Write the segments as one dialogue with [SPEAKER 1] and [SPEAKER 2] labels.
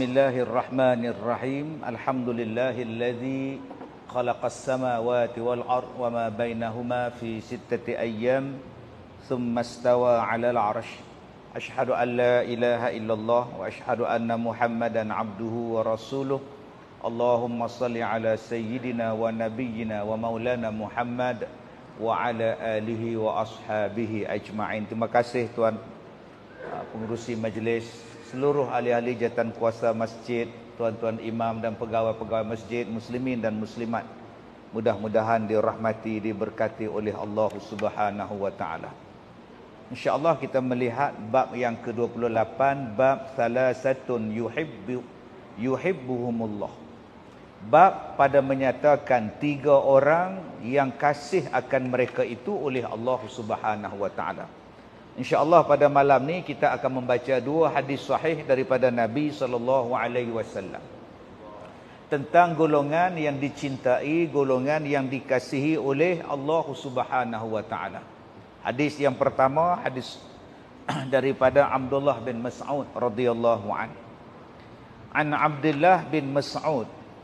[SPEAKER 1] Bismillahirrahmanirrahim. Alhamdulillahilladzi khalaqas samawati wal ard wa ma bainahuma fi sittati ayyam thumma istawa 'alal 'arsy. Asyhadu an la ilaha illallah wa asyhadu anna Muhammadan 'abduhu wa rasuluh. Allahumma shalli ala sayyidina wa nabiyyina wa maulana Muhammad wa ala alihi wa ashabihi ajma'in. Terima kasih tuan pengurusi majlis, seluruh ahli-ahli jawatan kuasa masjid, tuan-tuan imam dan pegawai-pegawai masjid, muslimin dan muslimat. Mudah-mudahan dirahmati, diberkati oleh Allah Subhanahu wa taala. Insya-Allah kita melihat bab yang ke-28, bab salasatun yuhibbuhumullah. Bab pada menyatakan tiga orang yang kasih akan mereka itu oleh Allah Subhanahu wa taala. InsyaAllah pada malam ni kita akan membaca dua hadis sahih daripada Nabi SAW tentang golongan yang dicintai, golongan yang dikasihi oleh Allah Subhanahu wa taala. Hadis yang pertama, hadis daripada Abdullah bin Mas'ud radhiyallahu anhu. An Abdullah bin Mas'ud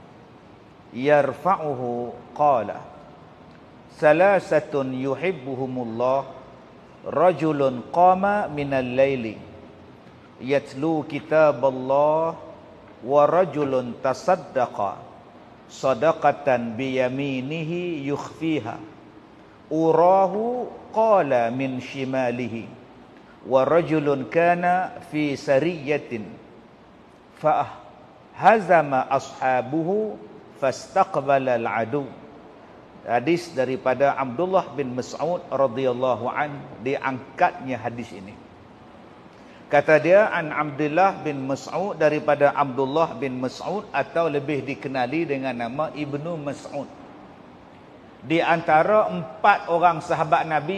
[SPEAKER 1] yarfa'uhu qala salasatun yuhibbuhumullah rajulun qama minal laili yatlu kitaballah wa rajulun tasaddaqa sadaqatan biyaminihi yukhfiha urahu qala min shimalihi wa rajulun kana fi sariyatin fa hazama ashabuhu fastaqbala al-adu. Hadis daripada Abdullah bin Mas'ud radhiyallahu an, diangkatnya hadis ini. Kata dia, an Abdullah bin Mas'ud, daripada Abdullah bin Mas'ud atau lebih dikenali dengan nama Ibnu Mas'ud. Di antara 4 orang sahabat Nabi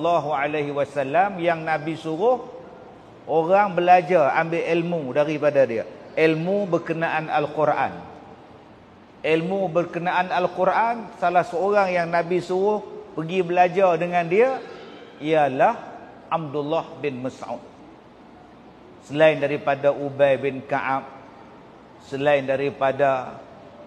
[SPEAKER 1] SAW yang Nabi suruh orang belajar, ambil ilmu daripada dia. Ilmu berkenaan Al-Quran. Ilmu berkenaan Al-Quran, salah seorang yang Nabi suruh pergi belajar dengan dia ialah Abdullah bin Mas'ud. Selain daripada Ubay bin Ka'ab, selain daripada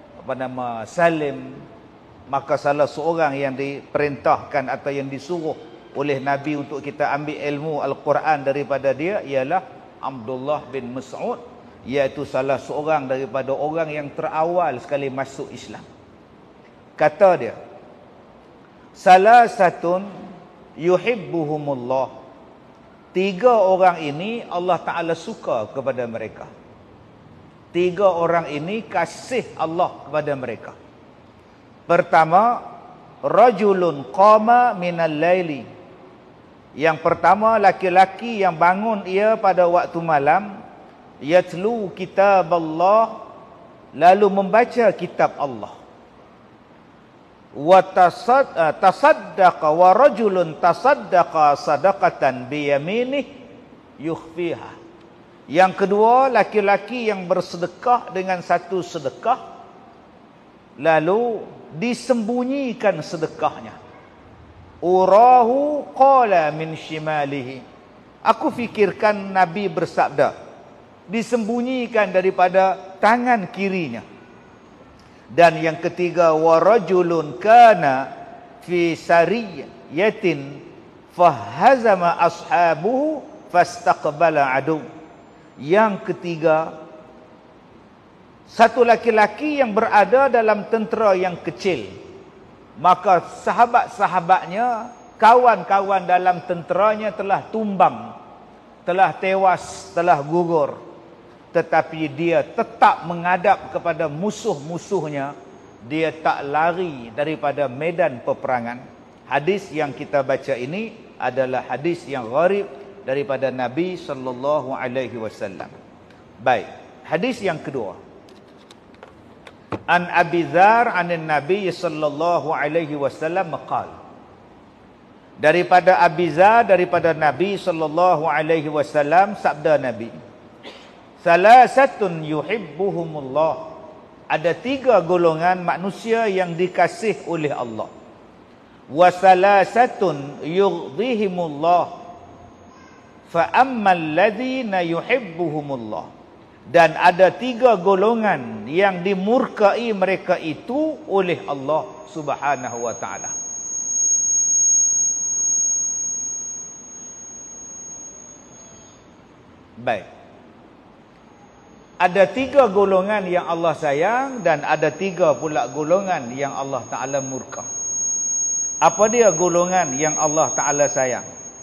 [SPEAKER 1] Salim, maka salah seorang yang diperintahkan atau yang disuruh oleh Nabi untuk kita ambil ilmu Al-Quran daripada dia ialah Abdullah bin Mas'ud, iaitu salah seorang daripada orang yang terawal sekali masuk Islam. Kata dia, salasatun yuhibbuhumullah. 3 orang ini Allah Ta'ala suka kepada mereka. 3 orang ini kasih Allah kepada mereka. Pertama, rajulun qama minal laili. Yang pertama, laki-laki yang bangun ia pada waktu malam, yatlu kitab Allah, lalu membaca kitab Allah. Wa tasaddaqa, wa rajulun tasaddaqa sadaqatan biyaminih yukhfiha. Yang kedua, laki-laki yang bersedekah dengan satu sedekah lalu disembunyikan sedekahnya. Urahu qala min shimalihi. Aku fikirkan Nabi bersabda, disembunyikan daripada tangan kirinya. Dan yang ketiga, warajulun kana fi sariyatin fahazama ashabuhu fastaqbala adu. Yang ketiga, satu laki-laki yang berada dalam tentera yang kecil, maka sahabat-sahabatnya, kawan-kawan dalam tenteranya telah tumbang, telah tewas, telah gugur. Tetapi dia tetap menghadap kepada musuh-musuhnya. Dia tak lari daripada medan peperangan. Hadis yang kita baca ini adalah hadis yang gharib daripada Nabi SAW. Baik, hadis yang kedua. An Abi Dzar anin Nabi SAW qala. Daripada Abi Dzar, daripada Nabi SAW, sabda Nabi, salasatun yuhibbuhumullah. Ada 3 golongan manusia yang dikasih oleh Allah. Wa salasatun yughdihimullah. Fa ammal ladzina yuhibbuhumullah. Dan ada 3 golongan yang dimurkai mereka itu oleh Allah Subhanahu wa taala. Baik. Ada 3 golongan yang Allah sayang dan ada 3 pula golongan yang Allah Ta'ala murka. Apa dia golongan yang Allah Ta'ala sayang?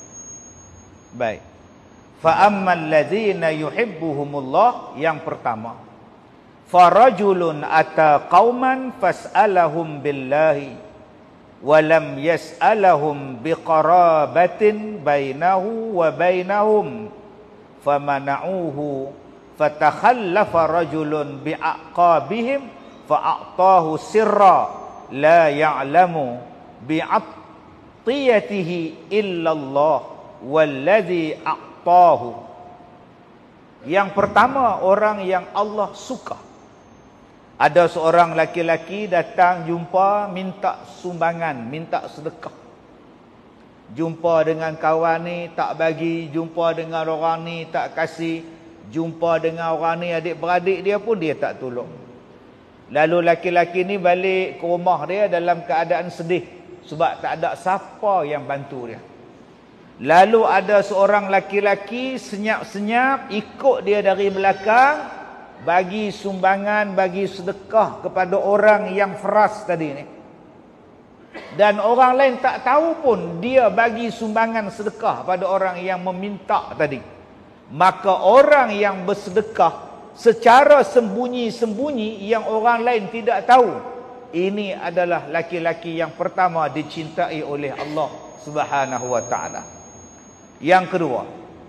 [SPEAKER 1] Baik. Fa'ammal ladzina yuhibbuhumullah, yang pertama. Farajulun ata qauman fas'alahum billahi walam yas'alahum biqarabatin bainahu wa bainahum famana'uhu fatakhallafa rajulun bi'aqabihim fa'a'tahu sirra la ya'lamu bi'attiyatihi illallah walladhi a'tahu. Yang pertama, orang yang Allah suka. Ada seorang laki-laki datang jumpa, minta sumbangan, minta sedekah. Jumpa dengan kawan ni tak bagi, jumpa dengan orang ni tak kasih, jumpa dengan orang ni adik-beradik dia pun dia tak tolong. Lalu laki-laki ni balik ke rumah dia dalam keadaan sedih sebab tak ada siapa yang bantu dia. Lalu ada seorang laki-laki senyap-senyap ikut dia dari belakang, bagi sumbangan, bagi sedekah kepada orang yang feras tadi ni. Dan orang lain tak tahu pun dia bagi sumbangan sedekah pada orang yang meminta tadi. Maka orang yang bersedekah secara sembunyi-sembunyi yang orang lain tidak tahu, ini adalah laki-laki yang pertama dicintai oleh Allah Subhanahu wa taala. Yang kedua,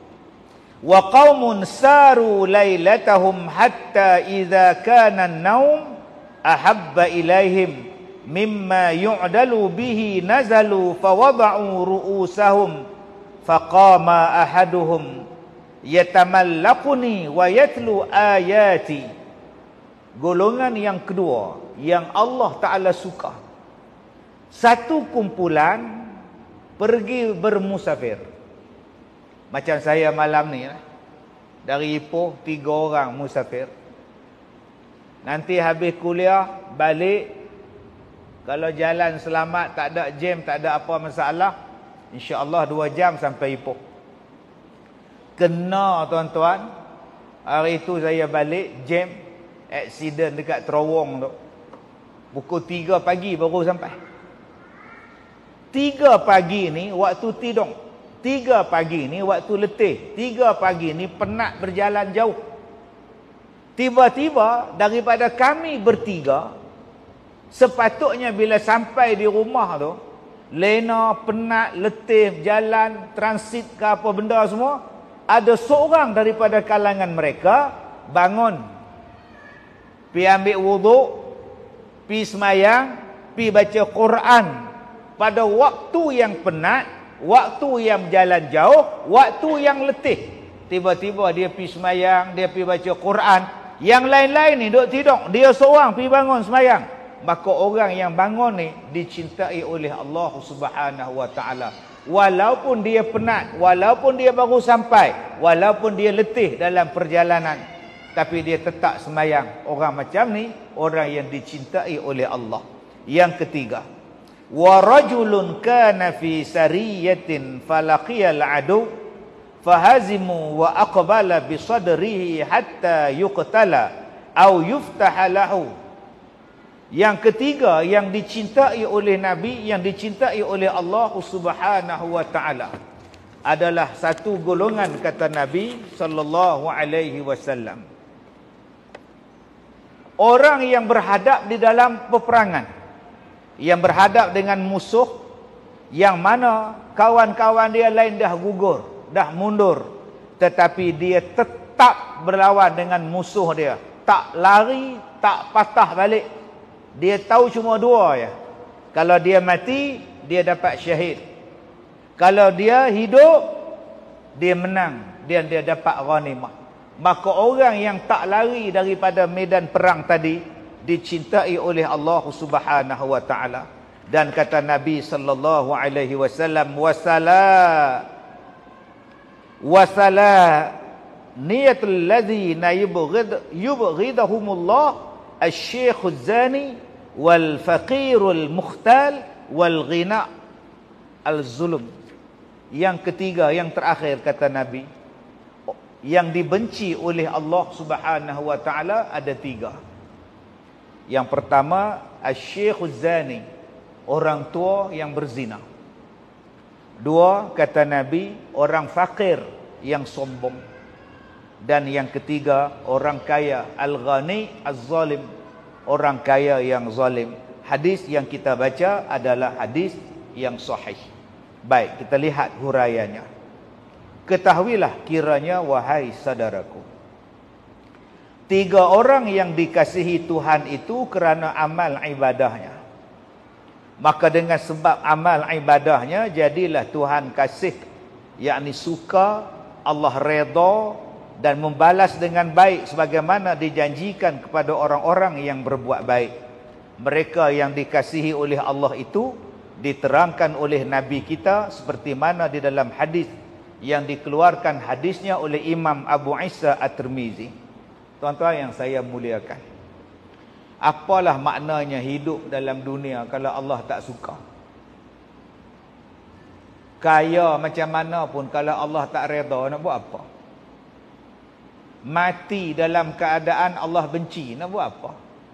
[SPEAKER 1] wa qaumun saru lailatahum hatta idza kana an-naum ahabba ilaihim mimma yu'dalu bihi nazalu fawada'u ru'usahum faqama ahaduhum yatamallaquni wa yatlu ayati. Golongan yang kedua yang Allah Ta'ala suka, satu kumpulan pergi bermusafir. Macam saya malam ni, dari Ipoh 3 orang musafir. Nanti habis kuliah balik, kalau jalan selamat, tak ada jam, tak ada apa masalah, insya-Allah 2 jam sampai Ipoh. Kena tuan-tuan, hari itu saya balik jam, aksiden dekat terowong tu. Pukul 3 pagi baru sampai. 3 pagi ni waktu tidur. 3 pagi ni waktu letih. 3 pagi ni penat berjalan jauh. Tiba-tiba daripada kami bertiga, sepatutnya bila sampai di rumah tu, lena, penat, letih, jalan, transit ke apa benda semua, ada seorang daripada kalangan mereka bangun, pi ambil wuduk, pi semayang, pi baca Quran pada waktu yang penat, waktu yang jalan jauh, waktu yang letih. Tiba-tiba dia pi semayang, dia pi baca Quran. Yang lain-lain ni duduk tidur, dia seorang pi bangun semayang. Maka orang yang bangun ni dicintai oleh Allah Subhanahu wa taala. Walaupun dia penat, walaupun dia baru sampai, walaupun dia letih dalam perjalanan, tapi dia tetap semayang. Orang macam ni orang yang dicintai oleh Allah. Yang ketiga, wa rajulun kana fi sariyatin falaqiyal adu fahazimu wa aqbala bi sadrihi hatta yuqtala au yuftaha lahu. Yang ketiga yang dicintai oleh Nabi, yang dicintai oleh Allah Subhanahu wa taala adalah satu golongan, kata Nabi sallallahu alaihi wasallam, orang yang berhadap di dalam peperangan, yang berhadap dengan musuh, yang mana kawan-kawan dia lain dah gugur, dah mundur, tetapi dia tetap berlawan dengan musuh dia, tak lari, tak patah balik. Dia tahu cuma 2 ya. Kalau dia mati, dia dapat syahid. Kalau dia hidup, dia menang, dia dapat ghanimah. Maka orang yang tak lari daripada medan perang tadi dicintai oleh Allah Subhanahu wa taala. Dan kata Nabi sallallahu alaihi wasallam, wasala niyatul ladzina yubghidahumullah asy-syekhuz zani wal faqirul mukhtal wal ghina al-zulm. Yang ketiga, yang terakhir kata Nabi, yang dibenci oleh Allah Subhanahu wa taala ada tiga. Yang pertama, asy-syekhuz zani, orang tua yang berzina. Dua, kata Nabi, orang fakir yang sombong. Dan yang ketiga, orang kaya, al-ghani az-zalim, orang kaya yang zalim. Hadis yang kita baca adalah hadis yang sahih. Baik, kita lihat huraiannya. Ketahuilah kiranya, wahai saudaraku, tiga orang yang dikasihi Tuhan itu kerana amal ibadahnya. Maka dengan sebab amal ibadahnya, jadilah Tuhan kasih, yakni suka, Allah redha dan membalas dengan baik sebagaimana dijanjikan kepada orang-orang yang berbuat baik. Mereka yang dikasihi oleh Allah itu diterangkan oleh Nabi kita seperti mana di dalam hadis yang dikeluarkan hadisnya oleh Imam Abu Isa At-Tirmizi. Tuan-tuan yang saya muliakan, apalah maknanya hidup dalam dunia kalau Allah tak suka? Kaya macam mana pun kalau Allah tak redha, nak buat apa? Mati dalam keadaan Allah benci, nak buat apa?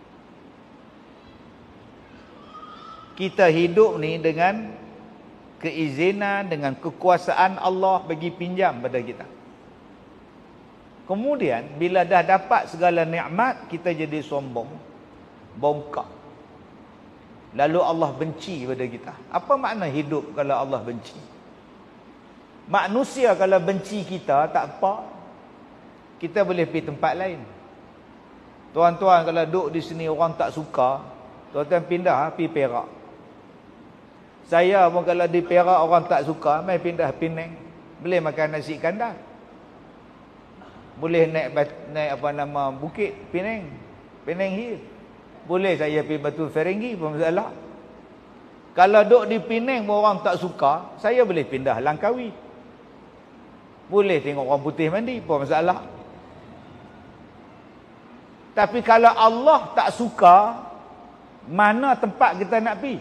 [SPEAKER 1] Kita hidup ni dengan keizinan, dengan kekuasaan Allah bagi pinjam pada kita. Kemudian bila dah dapat segala nikmat, kita jadi sombong, bongkak. Lalu Allah benci pada kita. Apa makna hidup kalau Allah benci? Manusia kalau benci kita, tak apa, kita boleh pergi tempat lain. Tuan-tuan kalau duduk di sini orang tak suka, tuan-tuan pindah pergi Perak. Saya pun kalau di Perak orang tak suka, mai pindah Penang. Boleh makan nasi kandar, boleh naik apa nama bukit Penang, Penang Hill. Boleh saya pergi Batu Ferringhi, apa masalah. Kalau duduk di Penang orang tak suka, saya boleh pindah Langkawi. Boleh tengok orang putih mandi, apa masalah. Tapi kalau Allah tak suka, mana tempat kita nak pergi?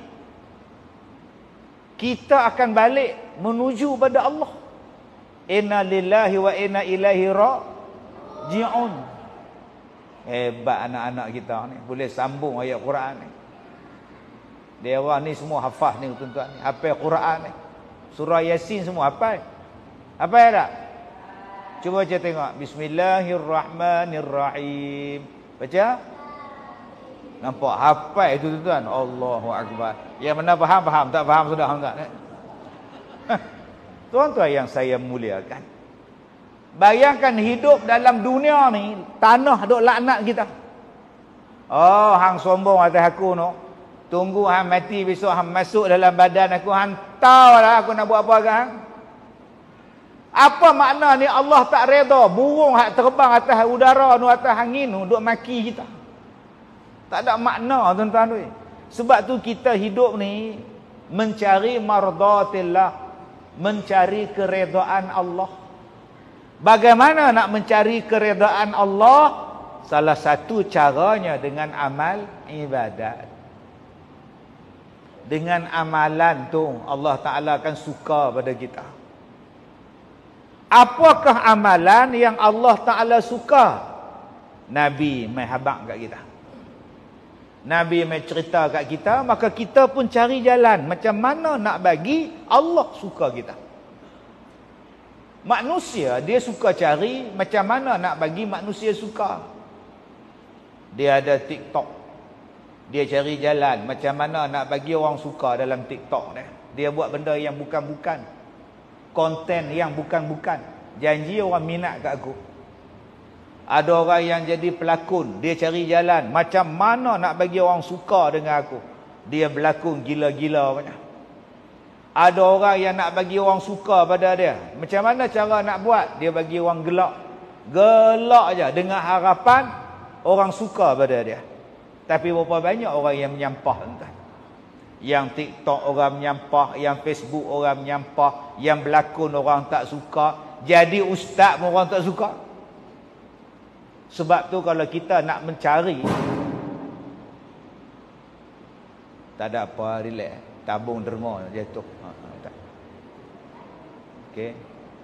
[SPEAKER 1] Kita akan balik menuju pada Allah. Inna lillahi wa inna ilaihi raji'un. Hebat anak-anak kita ni, boleh sambung ayat Quran ni. Dia orang ni semua hafaz ni tuan-tuan ni, hafal Quran ni. Surah Yasin semua hafal. Hafal tak? Cuba baca tengok. Bismillahirrahmanirrahim. Baca. Nampak hafal itu tuan-tuan. Allahu akbar. Yang mana faham, faham. Tak faham sudah tak? Tuan-tuan yang saya muliakan, bayangkan hidup dalam dunia ni, tanah duk laknat kita. Oh, hang sombong atas aku no. Tunggu hang mati besok hang masuk dalam badan aku, hang tahulah aku nak buat apa kan? Apa makna ni Allah tak redha? Burung hak terbang atas udara nu, atas angin nu duk maki kita. Tak ada makna tuan-tuan tu. Sebab tu kita hidup ni mencari mardatillah, mencari keredaan Allah. Bagaimana nak mencari keredaan Allah? Salah satu caranya dengan amal ibadat. Dengan amalan tu Allah Ta'ala akan suka pada kita. Apakah amalan yang Allah Ta'ala suka? Nabi mai habaq kat kita. Nabi mai cerita kat kita, maka kita pun cari jalan macam mana nak bagi Allah suka kita. Manusia dia suka cari macam mana nak bagi manusia suka. Dia ada TikTok, dia cari jalan macam mana nak bagi orang suka dalam TikTok ni. Dia buat benda yang bukan-bukan, konten yang bukan-bukan, janji orang minat kat aku. Ada orang yang jadi pelakon, dia cari jalan macam mana nak bagi orang suka dengan aku. Dia berlakon gila-gila banyak. Ada orang yang nak bagi orang suka pada dia, macam mana cara nak buat? Dia bagi orang gelak. Gelak je dengan harapan orang suka pada dia. Tapi berapa banyak orang yang menyampah tuan-tuan. Yang TikTok orang menyampah, yang Facebook orang menyampah, yang berlakon orang tak suka, jadi ustaz pun orang tak suka. Sebab tu kalau kita nak mencari, tak ada apa, relax. Tabung derma jatuh. Tak. Okey.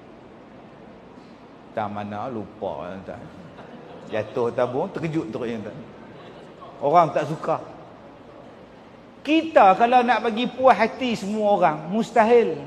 [SPEAKER 1] Tak mana lupa tak. Jatuh tabung terkejut terus yang tak. Orang tak suka. Kita kalau nak bagi puas hati semua orang, mustahil.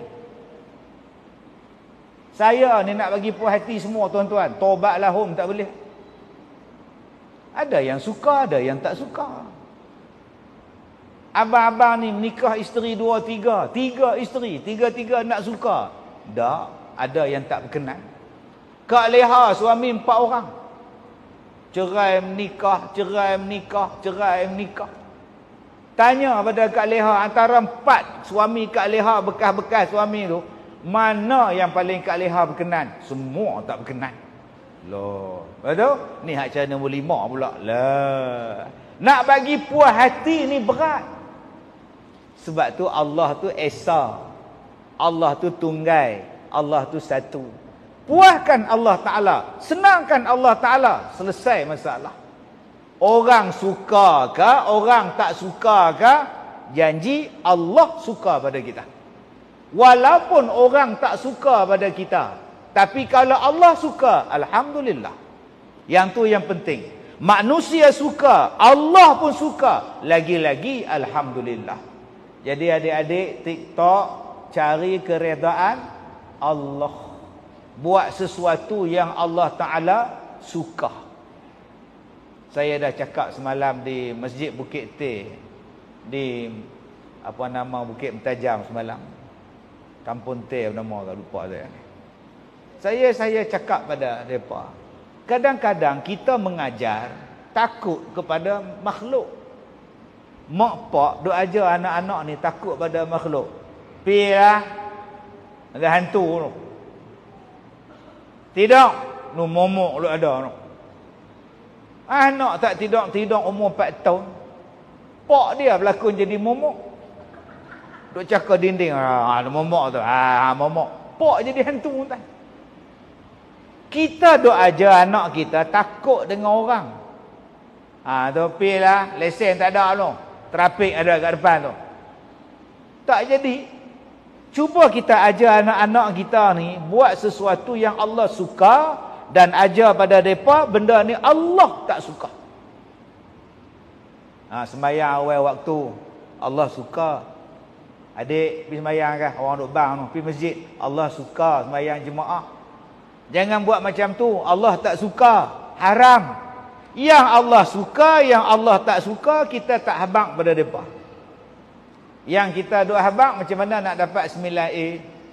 [SPEAKER 1] Saya ni nak bagi puas hati semua tuan-tuan, taubatlah home tak boleh. Ada yang suka, ada yang tak suka. Abang-abang ni menikah isteri 2, 3. 3 isteri, 3-3 nak suka. Tak, ada yang tak berkenan. Kak Leha suami 4 orang. Cerai menikah, cerai menikah, cerai menikah. Tanya pada Kak Leha, antara 4 suami Kak Leha, bekas-bekas suami tu, mana yang paling Kak Leha berkenan? Semua tak berkenan. Loh, betul? Ni hak cara nombor 5 pula. Lah. Nak bagi puas hati ni berat. Sebab tu Allah tu Esa. Allah tu tunggal. Allah tu satu. Puaskan Allah Ta'ala. Senangkan Allah Ta'ala. Selesai masalah. Orang suka ke, orang tak suka ke, janji Allah suka pada kita. Walaupun orang tak suka pada kita, tapi kalau Allah suka, alhamdulillah. Yang tu yang penting. Manusia suka, Allah pun suka, lagi-lagi alhamdulillah. Jadi adik-adik TikTok, cari keredaan Allah. Buat sesuatu yang Allah Ta'ala suka. Saya dah cakap semalam di Masjid Bukit Teh, di apa nama Bukit Mentajam semalam. Kampung Teh nama tak lupa saya. Saya cakap pada mereka, kadang-kadang kita mengajar takut kepada makhluk. Mak pak duk ajar anak-anak ni takut pada makhluk. Pilah ada hantu tu. Tidak, nu momok lu ada tu. Anak tak tidak umur 4 tahun. Pak dia berlakon jadi momok. Duk cakap dinding, momok tu. Momok. Pak jadi hantu tu. Kita duk ajar anak kita takut dengan orang. Tu lah, lesen tak ada tu. Trafik ada kat depan tu. Tak jadi. Cuba kita ajar anak-anak kita ni buat sesuatu yang Allah suka dan ajar pada mereka benda ni Allah tak suka. Sembahyang awal waktu Allah suka. Adik pergi sembahyang kan, orang duk bang tu, pergi masjid, Allah suka sembahyang jemaah. Jangan buat macam tu, Allah tak suka, haram. Yang Allah suka, yang Allah tak suka, kita tak habaq pada mereka. Yang kita duk habaq, macam mana nak dapat 9A,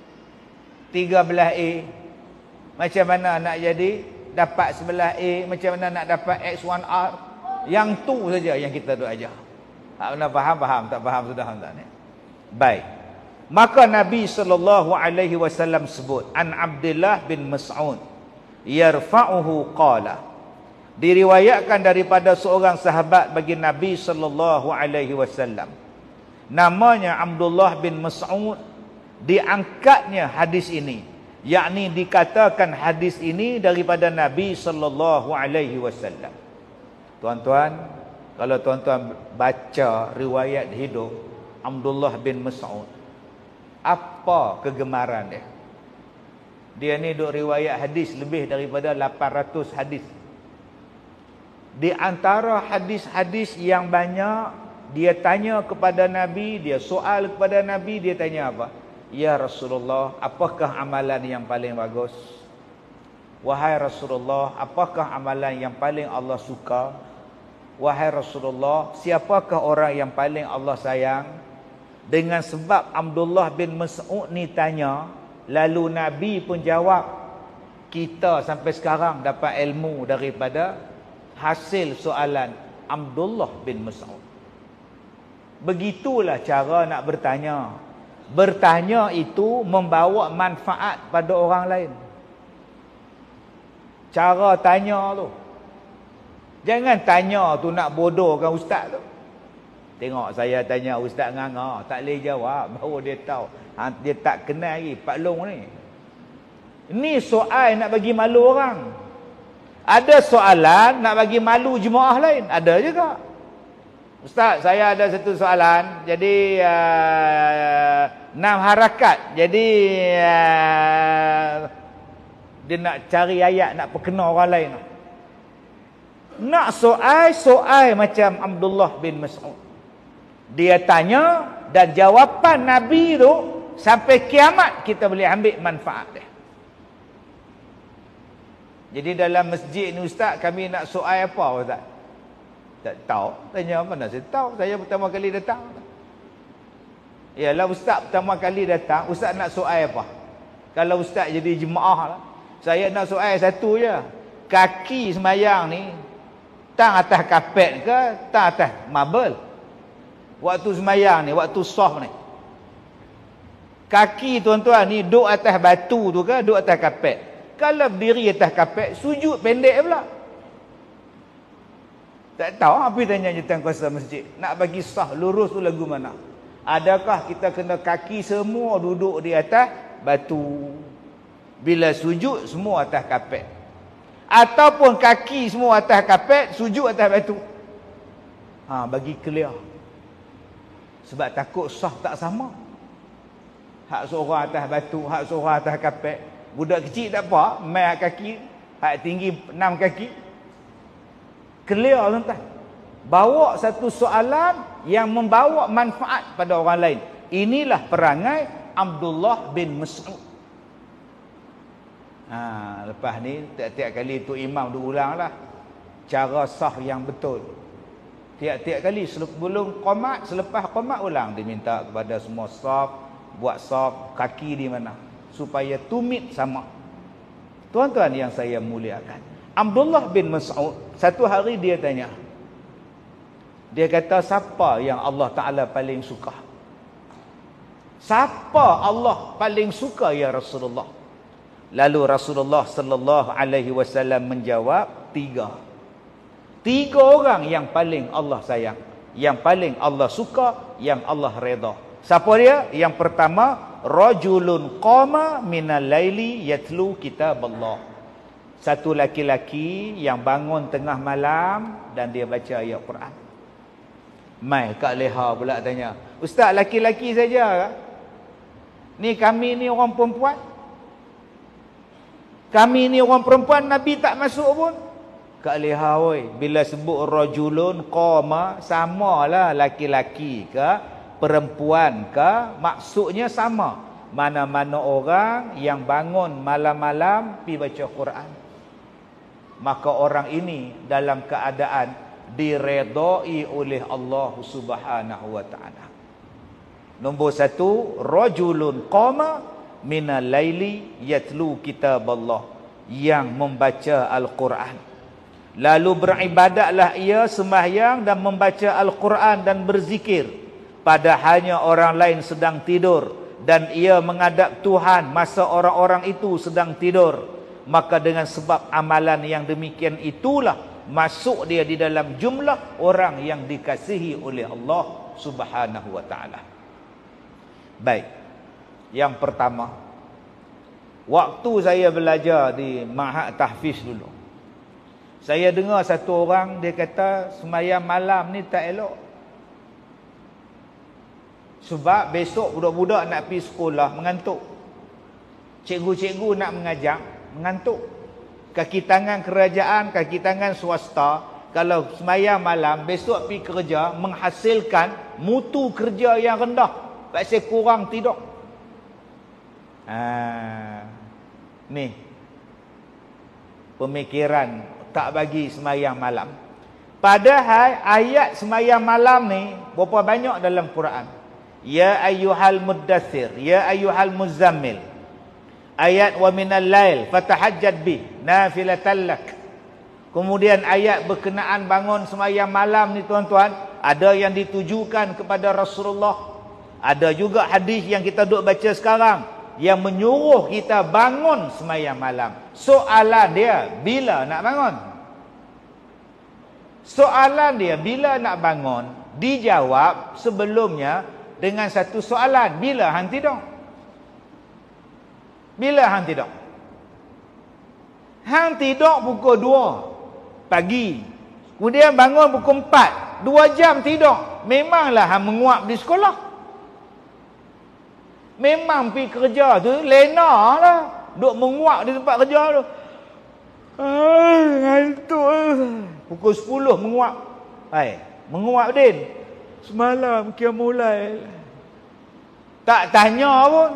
[SPEAKER 1] 13A, macam mana nak jadi dapat 11A, macam mana nak dapat X1R. Yang tu saja yang kita duk ajar. Tak pernah faham, tak faham sudah tak ni. Baik. Maka Nabi SAW sebut an Abdullah bin Mas'ud yarfa'uhu qala, diriwayatkan daripada seorang sahabat bagi Nabi SAW, namanya Abdullah bin Mas'ud, diangkatnya hadis ini, yakni dikatakan hadis ini daripada Nabi SAW. Tuan-tuan, kalau tuan-tuan baca riwayat hidup Abdullah bin Mas'ud, apa kegemaran dia? Dia ni duk riwayat hadis lebih daripada 800 hadis. Di antara hadis-hadis yang banyak, dia tanya kepada Nabi, dia soal kepada Nabi, dia tanya apa? Ya Rasulullah, apakah amalan yang paling bagus? Wahai Rasulullah, apakah amalan yang paling Allah suka? Wahai Rasulullah, siapakah orang yang paling Allah sayang? Dengan sebab Abdullah bin Mas'ud ni tanya, lalu Nabi pun jawab, kita sampai sekarang dapat ilmu daripada hasil soalan Abdullah bin Mas'ud. Begitulah cara nak bertanya. Bertanya itu membawa manfaat pada orang lain. Cara tanya tu. Jangan tanya tu nak bodohkan ustaz tu. Tengok saya tanya ustaz nganga, tak boleh jawab, baru dia tahu. Dia tak kenal lagi Pak Long ni. Ni soal nak bagi malu orang. Ada soalan nak bagi malu jemaah lain, ada juga. Ustaz, saya ada satu soalan. Jadi 6 harakat. Jadi dia nak cari ayat, nak perkena orang lain. Nak soal macam Abdullah bin Mas'ud. Dia tanya dan jawapan Nabi tu sampai kiamat kita boleh ambil manfaat dia. Jadi dalam masjid ni ustaz, kami nak soal apa ustaz? Tak tahu. Tanya mana saya tahu. Saya pertama kali datang. Yalah ustaz pertama kali datang, ustaz nak soal apa? Kalau ustaz jadi jemaah lah, saya nak soal satu je. Kaki semayang ni tang atas kapet ke tang atas marble? Waktu semayang ni, waktu soh ni, kaki tuan-tuan ni duduk atas batu tu ke duduk atas kapet? Kalau berdiri atas kapet, sujud pendek pula. Tak tahu apa tanya jutaan kuasa masjid. Nak bagi sah lurus tu lagu mana? Adakah kita kena kaki semua duduk di atas batu? Bila sujud semua atas kapet? Ataupun kaki semua atas kapet, sujud atas batu? Bagi clear. Sebab takut sah tak sama. Hak seorang atas batu, hak seorang atas kapet. Budak kecil tak apa, main hak kaki, hak tinggi 6 kaki. Clear tuan-tuan. Bawa satu soalan yang membawa manfaat pada orang lain. Inilah perangai Abdullah bin Mas'ud. Lepas ni tiap-tiap kali tu imam dia ulanglah cara sah yang betul. Tiap-tiap kali sebelum qomat, selepas qomat ulang, diminta kepada semua saf buat saf kaki di mana supaya tumit sama. Tuan-tuan yang saya muliakan, Abdullah bin Mas'ud satu hari dia tanya. Dia kata, siapa yang Allah Ta'ala paling suka? Siapa Allah paling suka ya Rasulullah? Lalu Rasulullah sallallahu alaihi wasallam menjawab, 3 orang yang paling Allah sayang, yang paling Allah suka, yang Allah redha. Siapa dia? Yang pertama, rajulun qama minal laili yatlu kitaballah. Satu laki-laki yang bangun tengah malam dan dia baca ayat Quran. Mai Kak Leha pula tanya, ustaz laki-laki saja ke? Ni kami ni orang perempuan. Kami ni orang perempuan, Nabi tak masuk pun. Kak Leha oi, bila sebut rajulun qama, samalah laki-laki ke perempuan ke, maksudnya sama. Mana-mana orang yang bangun malam-malam pi baca Quran, maka orang ini dalam keadaan diredai oleh Allah Subhanahu wa taala. Nombor 1, rajulun qama minal laili yatlu kitaballah, yang membaca Al-Quran. Lalu beribadatlah ia, sembahyang dan membaca Al-Quran dan berzikir, padahalnya orang lain sedang tidur dan ia menghadap Tuhan masa orang-orang itu sedang tidur. Maka dengan sebab amalan yang demikian itulah masuk dia di dalam jumlah orang yang dikasihi oleh Allah Subhanahu wa taala. Baik. Yang pertama, waktu saya belajar di Ma'had Tahfiz dulu, saya dengar satu orang dia kata sembahyang malam ni tak elok. Sebab besok budak-budak nak pergi sekolah mengantuk. Cikgu-cikgu nak mengajar mengantuk. Kaki tangan kerajaan, kaki tangan swasta, kalau sembahyang malam besok pergi kerja menghasilkan mutu kerja yang rendah, pasal kurang tidur. Ni pemikiran tak bagi sembahyang malam. Padahal ayat sembahyang malam ni berapa banyak dalam Quran? Ya ayyuhal muddathir, ya ayyuhal muzammil. Ayat wa minal lail fatahajjad bi nafilatan lak. Kemudian ayat berkenaan bangun sembahyang malam ni tuan-tuan, ada yang ditujukan kepada Rasulullah. Ada juga hadis yang kita duk baca sekarang yang menyuruh kita bangun sembahyang malam. Soalan dia, bila nak bangun? Soalan dia, bila nak bangun? Dijawab sebelumnya dengan satu soalan, bila hang tidur? Bila hang tidur? Hang tidur pukul 2 pagi. Kemudian bangun pukul 4. 2 jam tidur. Memanglah hang menguap di sekolah. Memang pergi kerja tu lena lah. Duk menguap di tempat kerja tu. Ngantuk. Pukul 10 menguap. Menguap Din. Semalam kia mulai. Tak tanya pun.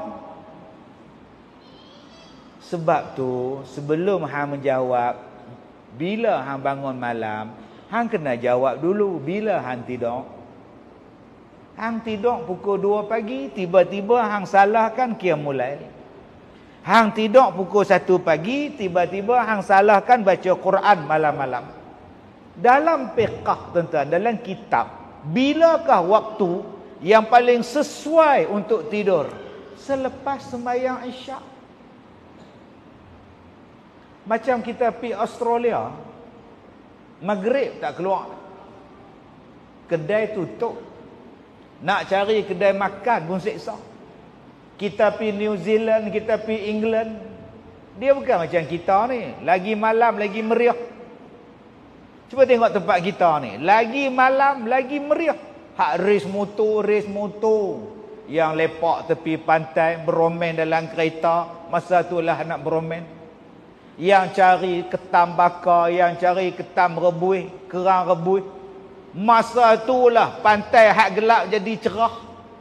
[SPEAKER 1] Sebab tu sebelum hang menjawab bila hang bangun malam, hang kena jawab dulu bila hang tidur. Hang tidur pukul 2 pagi, tiba-tiba hang salahkan qiyamul lail. Hang tidur pukul 1 pagi, tiba-tiba hang salahkan baca Quran malam-malam. Dalam fiqh tuan-tuan, dalam kitab, bilakah waktu yang paling sesuai untuk tidur? Selepas sembahyang Isyak. Macam kita pergi Australia, Maghrib tak keluar. Kedai tutup. Nak cari kedai makan pun seksa. Kita pergi New Zealand, kita pergi England. Dia bukan macam kita ni. Lagi malam, lagi meriah. Cuba tengok tempat kita ni. Lagi malam, lagi meriah. Hak race motor. Yang lepak tepi pantai, beromen dalam kereta. Masa tu lah nak beromen. Yang cari ketam bakar, yang cari ketam rebus, kerang rebus. Masa itulah pantai hak gelap jadi cerah.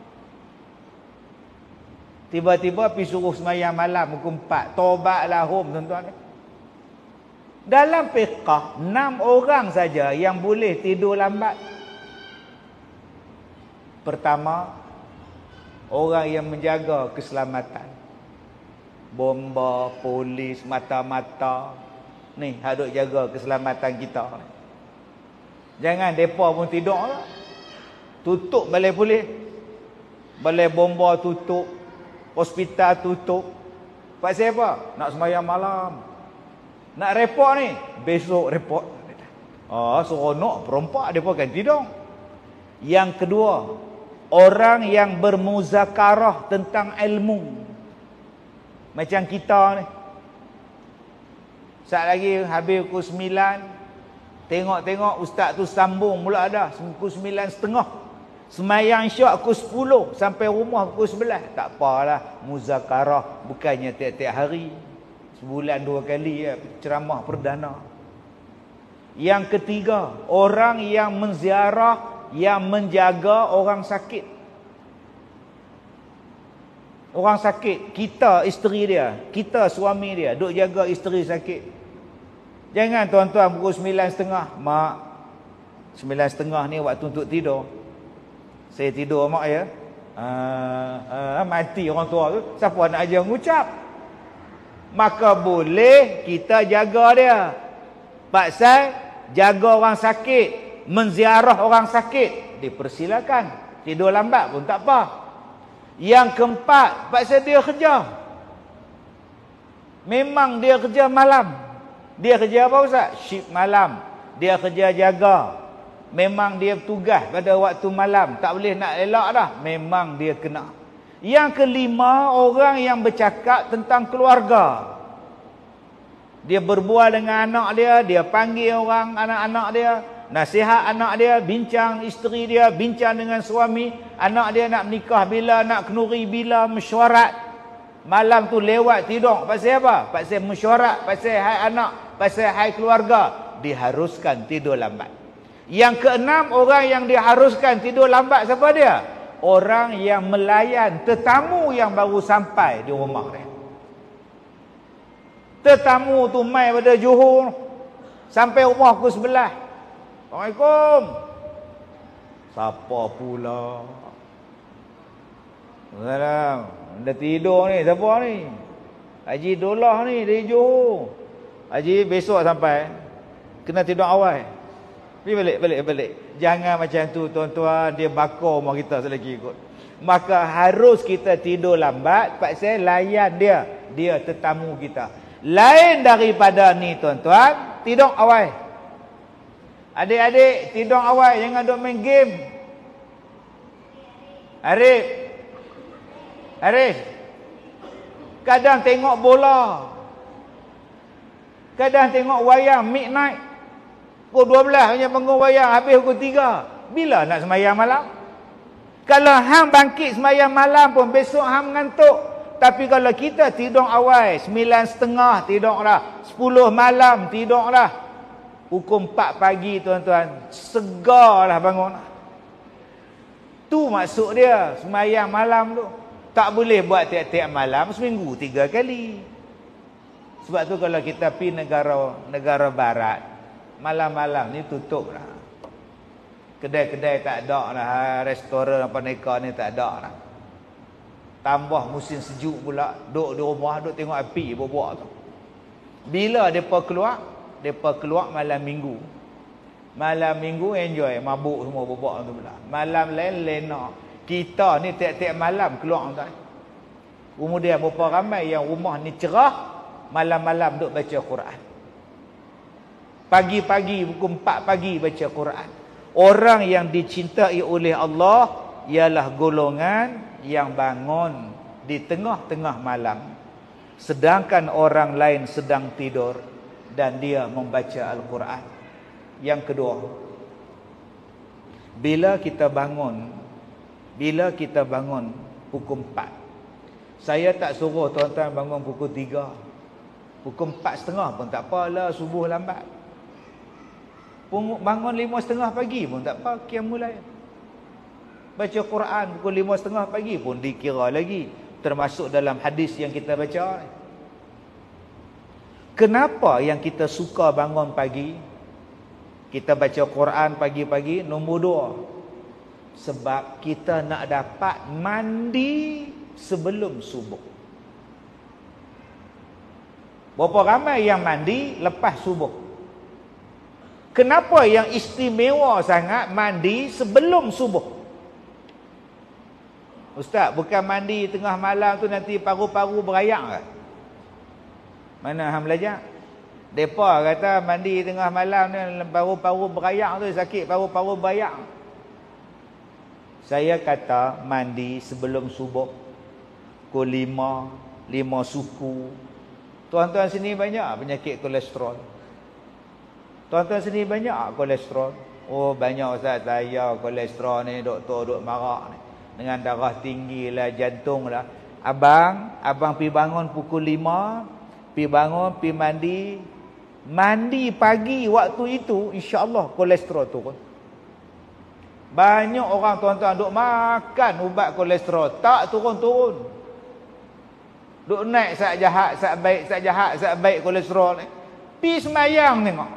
[SPEAKER 1] Tiba-tiba pergi suruh sembahyang malam pukul 4. Taubatlah home tuan-tuan. Dalam fiqh 6 orang saja yang boleh tidur lambat. Pertama, orang yang menjaga keselamatan. Bomba, polis, mata-mata. Ni, hak duk jaga keselamatan kita. Jangan mereka pun tidur lah. Tutup balai polis. Balai bomba tutup. Hospital tutup. Pasal apa? Nak sembahyang malam. Nak report ni. Besok report. Seronok perompak mereka kan tidur. Yang kedua, orang yang bermuzakarah tentang ilmu. Macam kita ni. Saat lagi habis pukul 9. Tengok-tengok ustaz tu sambung mula dah. Pukul 9.30. Semayang Isyak pukul 10. Sampai rumah pukul 11. Tak apalah. Muzakarah. Bukannya tiap-tiap hari. Sebulan 2 kali ya, ceramah perdana. Yang ketiga. Orang yang menziarah. Yang menjaga orang sakit. Orang sakit, kita isteri dia, kita suami dia, duk jaga isteri sakit. Jangan tuan-tuan pukul 9.30, mak, 9.30 ni waktu untuk tidur. Saya tidur mak ya. Mati orang tua tu, siapa nak ajar mengucap? Maka boleh kita jaga dia. Pasal jaga orang sakit, menziarah orang sakit, dipersilakan. Tidur lambat pun tak apa. Yang keempat, pasal dia kerja. Memang dia kerja malam. Dia kerja apa Ustaz? Shift malam. Dia kerja jaga. Memang dia tugas pada waktu malam. Tak boleh nak elak dah. Memang dia kena. Yang kelima, orang yang bercakap tentang keluarga. Dia berbual dengan anak dia. Dia panggil orang anak-anak dia. Nasihat anak dia, bincang isteri dia, bincang dengan suami. Anak dia nak menikah bila, nak kenuri bila, mesyuarat. Malam tu lewat tidur. Pasal apa? Pasal mesyuarat, pasal hai anak, pasal hai keluarga. Diharuskan tidur lambat. Yang keenam, orang yang diharuskan tidur lambat siapa dia? Orang yang melayan tetamu yang baru sampai di rumah dia. Tetamu tu mai pada Johor, sampai rumah pukul 11. Assalamualaikum. Siapa pula? Salam. Dah tidur ni. Siapa ni? Haji Dolah ni dari Johor. Haji besok sampai. Kena tidur awal. Pergi balik. Jangan macam tu tuan-tuan. Dia bakar rumah kita selagi ikut. Maka harus kita tidur lambat. Pasal layan dia. Dia tetamu kita. Lain daripada ni tuan-tuan. Tidur awal. Adik-adik tidur awal, jangan duk main game. Arif. Kadang tengok bola. Kadang tengok wayang midnight. Pukul 12 punya bangun wayang, habis pukul 3. Bila nak sembahyang malam? Kalau hang bangkit sembahyang malam pun besok hang mengantuk. Tapi kalau kita tidur awal, 9.30 tidur dah, 10 malam tidur dah, pukul 4 pagi tuan-tuan, segarlah bangun. Tu maksud dia sembahyang malam tu. Tak boleh buat tiap-tiap malam, seminggu 3 kali. Sebab tu kalau kita pergi negara barat, malam-malam ni tutup lah. Kedai-kedai tak ada lah, restoran apa nikah ni tak ada lah. Tambah musim sejuk pula, duduk di rumah, duduk tengok api buat-buat tu. Bila mereka keluar malam minggu. Malam minggu enjoy, mabuk semua buat tu pula. Malam lain lena. Kita ni tiap-tiap malam keluar tuan. Kemudian berapa ramai yang rumah ni cerah, malam-malam duduk baca Quran. Pagi-pagi pukul 4 pagi baca Quran. Orang yang dicintai oleh Allah ialah golongan yang bangun di tengah-tengah malam, sedangkan orang lain sedang tidur dan dia membaca Al-Quran. Yang kedua, bila kita bangun pukul 4, saya tak suruh tuan-tuan bangun pukul 3, pukul 4.30 pun tak apalah, subuh lambat. Bangun 5.30 pagi pun tak apa, qiyamul lail. Baca Quran pukul 5.30 pagi pun dikira lagi, termasuk dalam hadis yang kita baca. Kenapa yang kita suka bangun pagi, kita baca Quran pagi-pagi? Nombor 2, sebab kita nak dapat mandi sebelum subuh. Berapa ramai yang mandi lepas subuh? Kenapa yang istimewa sangat mandi sebelum subuh? Ustaz, bukan mandi tengah malam tu nanti paru-paru berayak ke? Mana hang belajar? Depa kata mandi tengah malam ni paru-paru berayak tu, sakit paru-paru berayak. Saya kata mandi sebelum subuh, pukul 5 suku. Tuan-tuan sini banyak penyakit kolesterol. Tuan-tuan sini banyak kolesterol. Oh banyak Ustaz, saya kolesterol ni, doktor duk marah ni. Dengan darah tinggi lah, jantung lah. Abang pergi bangun pukul 5, pergi bangun, pergi mandi pagi waktu itu, insya-Allah kolesterol turun. Banyak orang tuan-tuan duk makan ubat kolesterol, tak turun-turun. Duk naik sat jahat, sat baik kolesterol ni. Pergi sembahyang tengok.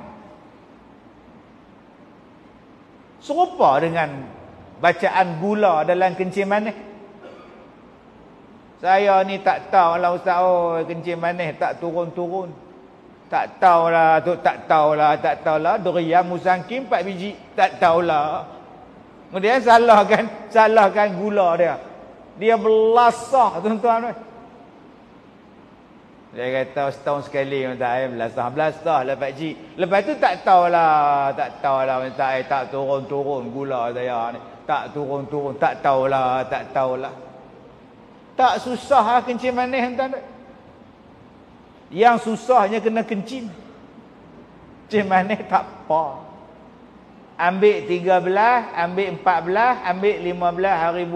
[SPEAKER 1] Serupa dengan bacaan gula dalam kencing manis. Saya ni tak tahulah Ustaz, kencing manis tak turun-turun. Tak tahulah, durian musangking 4 biji, tak tahulah. Kemudian salahkan gula dia. Dia belasah tuan-tuan. Dia kata setahun sekali minta belasah lah Pak Cik. Lepas tu tak tahulah minta tak turun-turun gula saya ni. Tak turun-turun, tak tahulah. Tak susah kencing manis tuan. Yang susahnya kena kencing. Kencing manis tak apa. Ambil 13, ambil 14, ambil 15 hari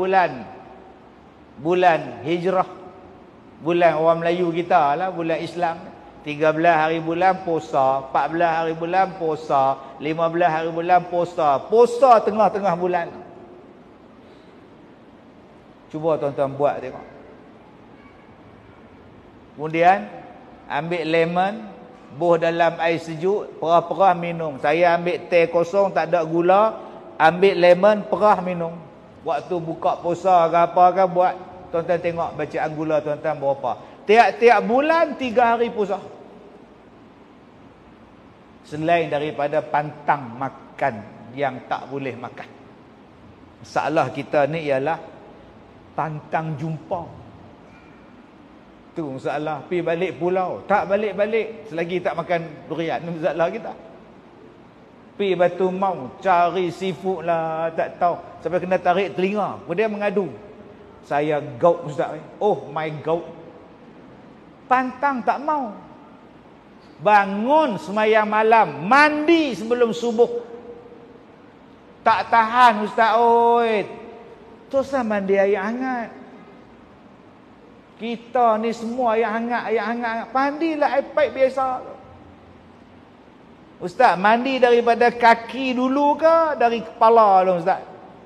[SPEAKER 1] bulan Hijrah. Bulan orang Melayu kita lah, bulan Islam. 13 hari bulan puasa, 14 hari bulan puasa, 15 hari bulan puasa. Puasa tengah-tengah bulan. Cuba tuan-tuan buat tengok. Kemudian ambil lemon, buh dalam air sejuk, perah-perah minum. Saya ambil teh kosong tak ada gula, ambil lemon, perah minum. Waktu buka puasa ke apa ke buat. Tuan-tuan tengok bacaan gula tuan-tuan berapa. Tiap-tiap bulan 3 hari puasa. Selain daripada pantang makan yang tak boleh makan. Masalah kita ni ialah pantang jumpa. Tu masalah. Pergi balik pulau, tak balik-balik selagi tak makan durian. Ni masalah kita. Pergi Batu Mau, cari seafood lah, tak tahu. Sampai kena tarik telinga. Kemudian mengadu. Saya gout Ustaz. Oh my gout. Pantang tak mau. bangun semayang malam, mandi sebelum subuh. Tak tahan ustaz oi. Teruslah mandi air hangat. Kita ni semua air hangat. Mandilah air paip biasa. Ustaz, mandi daripada kaki dulu ke dari kepala dulu ustaz?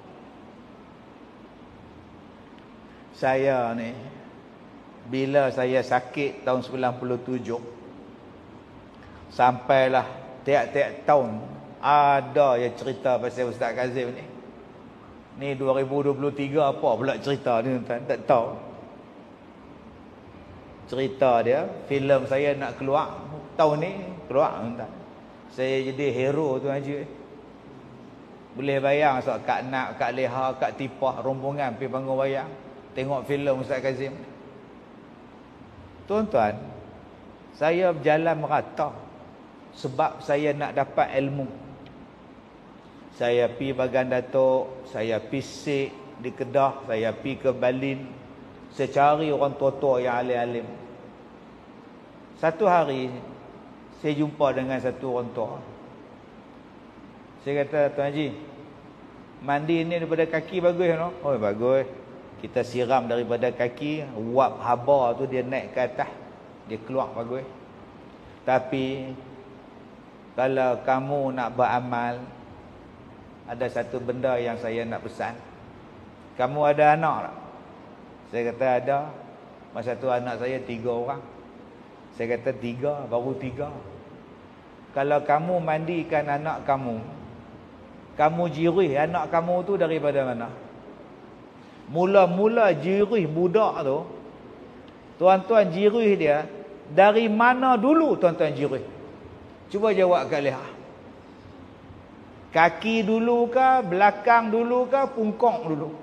[SPEAKER 1] Saya ni bila saya sakit tahun 97, sampailah tiap-tiap tahun ada yang cerita pasal Ustaz Kazim ni. Ni 2023 apa pula cerita ni tuan? Tak tahu. Cerita dia, filem saya nak keluar tahun ni, keluar tuan. Saya jadi hero tu Haji. Boleh bayang sok Kak Nak, Kak Leha, Kak Tipah rombongan pergi panggung wayang tengok filem Ustaz Kazim. Tuan-tuan, saya berjalan merata sebab saya nak dapat ilmu. Saya pi Bagan Datuk, saya pi Sik di Kedah, saya pi ke Balin. Saya cari orang tua-tua yang alim-alim. Satu hari saya jumpa dengan satu orang tua. Saya kata, Tuan Haji, mandi ni daripada kaki bagus no? Oh bagus. Kita siram daripada kaki, uap haba tu dia naik ke atas, dia keluar bagus. Tapi kalau kamu nak beramal, ada satu benda yang saya nak pesan. Kamu ada anak tak? Saya kata ada. Masa tu anak saya 3 orang. Saya kata 3, baru 3. Kalau kamu mandikan anak kamu, kamu jirih anak kamu tu daripada mana? Mula-mula jirih budak tu, tuan-tuan jirih dia dari mana dulu tuan-tuan jirih? Cuba jawab Kak Leha. Kaki dulu ke, belakang dulu ke, pungkong dulu?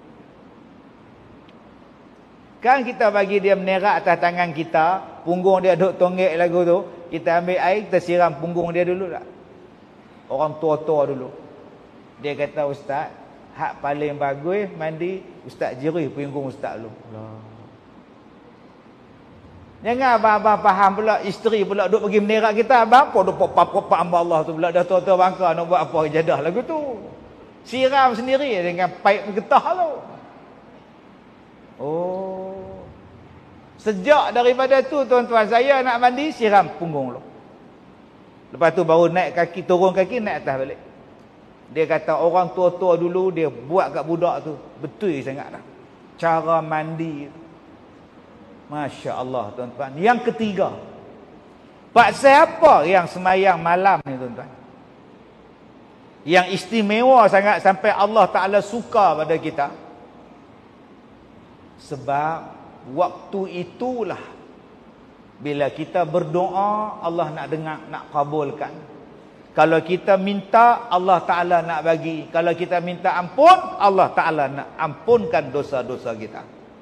[SPEAKER 1] Kan kita bagi dia menerak atas tangan kita, punggung dia duk tonggek lagu tu, kita ambil air, kita siram punggung dia dulu tak? Orang tua-tua dulu. Dia kata, Ustaz, hak paling bagus mandi, Ustaz jirih punggung Ustaz dulu. Jangan abang-abang faham pula, isteri pula duk pergi menerak kita, abang apa duk pop-pop hamba Allah tu pula dah tua-tua bangka nak buat apa jadah lagu tu. Siram sendiri dengan paip getah tu. Oh. Sejak daripada tu tuan-tuan, saya nak mandi siram punggung dulu. Lepas tu baru naik kaki, turun kaki, naik atas balik. Dia kata orang tua-tua dulu dia buat kat budak tu betul sangat dah. Cara mandi. Masya Allah tuan-tuan. Yang ketiga, pasal apa yang semayang malam ni tuan-tuan? Yang istimewa sangat sampai Allah Ta'ala suka pada kita. Sebab waktu itulah bila kita berdoa Allah nak dengar, nak kabulkan. Kalau kita minta Allah Ta'ala nak bagi. Kalau kita minta ampun Allah Ta'ala nak ampunkan dosa-dosa kita.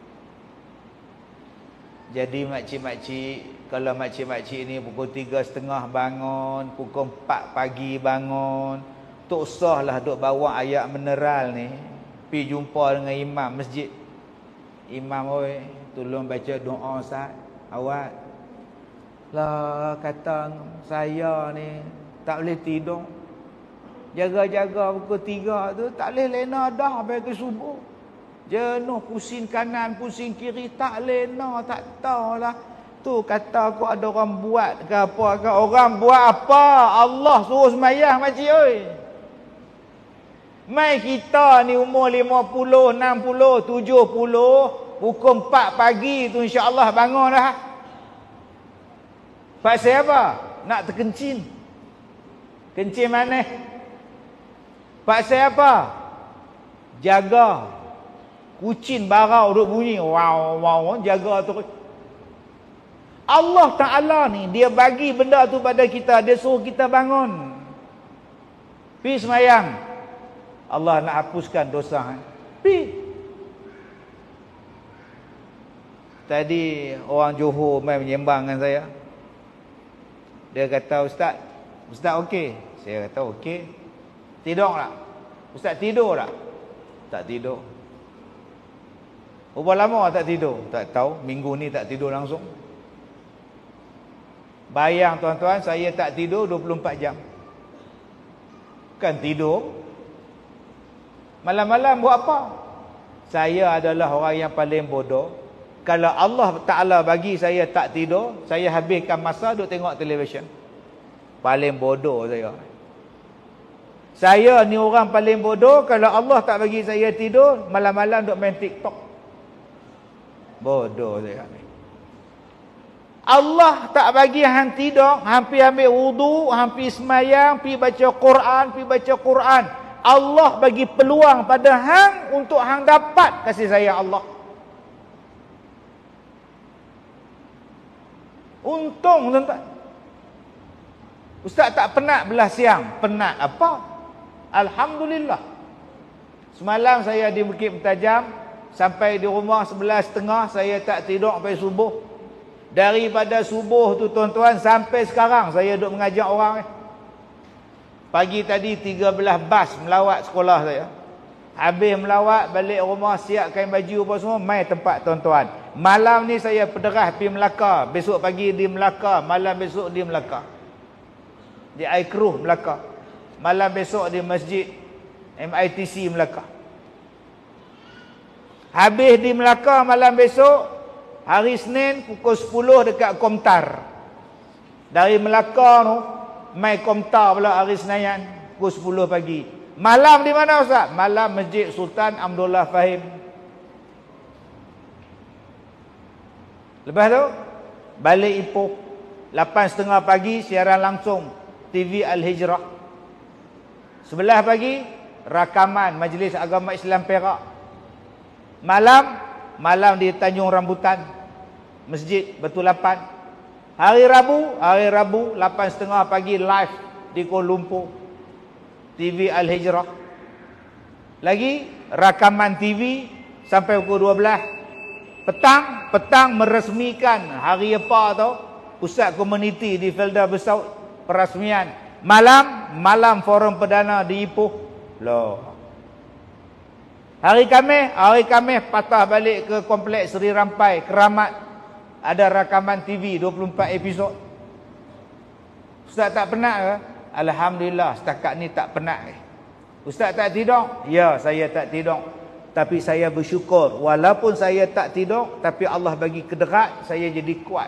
[SPEAKER 1] Jadi makcik-makcik, kalau makcik-makcik ni pukul 3.30 bangun, pukul 4 pagi bangun, tak usahlah duk bawa ayat mineral ni pergi jumpa dengan imam masjid. Imam oi, tolong baca doa Ustaz. Awak lah kata saya ni tak boleh tidur. Jaga-jaga pukul 3 tu tak boleh lena dah sampai ke subuh. Jenuh, pusing kanan, pusing kiri, tak lena, tak tahulah. Tu kata aku ada orang buat ke apa ke. Orang buat apa? Allah suruh semayang makcik oi. Mai kita ni umur 50, 60, 70, pukul 4 pagi tu insya-Allah bangun dah. Pasal apa? Nak terkencing. Kencing mana? Pasal apa? Jaga. Kucing barau duk bunyi. Wow, wow, jaga terus. Allah Ta'ala ni, dia bagi benda tu pada kita. Dia suruh kita bangun. Pergi semayang. Allah nak hapuskan dosa. Pergi. Tadi orang Johor main menyembang dengan saya. Dia kata, Ustaz okey? Saya kata okey. Tidur tak? Ustaz tidur tak? Tak tidur. Berapa lama tak tidur? Tak tahu. Minggu ni tak tidur langsung. Bayang tuan-tuan, saya tak tidur 24 jam. Kan tidur. Malam-malam buat apa? Saya adalah orang yang paling bodoh. Kalau Allah Ta'ala bagi saya tak tidur, saya habiskan masa duk tengok televisyen. Paling bodoh saya. Saya ni orang paling bodoh. Kalau Allah tak bagi saya tidur, malam-malam duk main TikTok. Bodoh saya ni. Allah tak bagi hang tidur, hampir ambil wudu, hampir semayang, pi baca Quran, pi baca Quran. Allah bagi peluang pada hang untuk hang dapat kasih sayang Allah. Untung tuan-tuan. Ustaz tak penat belah siang. Penat apa? Alhamdulillah. Semalam saya di Bukit Mentajam, sampai di rumah 11.30, saya tak tidur sampai subuh. Daripada subuh tu tuan-tuan sampai sekarang saya duduk mengajar orang. Pagi tadi 13 bas melawat sekolah saya. Habis melawat, balik rumah, siap kain baju apa semua, mai tempat tuan-tuan. Malam ni saya pederah pergi Melaka. Besok pagi di Melaka, malam besok di Melaka. Di Aikruh Melaka. Malam besok di Masjid MITC Melaka. Habis di Melaka malam besok, hari Senin pukul 10 dekat Komtar. Dari Melaka tu mai Komtar pula hari Senayan pukul 10 pagi. Malam di mana Ustaz? Malam Masjid Sultan Abdullah Fahim. Lepas tu balik Ipoh 8.30 pagi siaran langsung TV Al-Hijrah. 11 pagi rakaman Majlis Agama Islam Perak. Malam di Tanjung Rambutan, Masjid Batu Lapan. Hari Rabu 8.30 pagi live di Kuala Lumpur, TV Al-Hijrah. Lagi rakaman TV sampai pukul 12. Petang meresmikan hari apa tu, pusat komuniti di Felda Besau, perasmian. Malam forum perdana di Ipoh. Loh. Hari Khamis patah balik ke kompleks Seri Rampai, Keramat. Ada rakaman TV 24 episod. Ustaz tak penat ke? Alhamdulillah setakat ni tak penat. Ustaz tak tidur? Ya, saya tak tidur. Tapi saya bersyukur, walaupun saya tak tidur, tapi Allah bagi kederat, saya jadi kuat.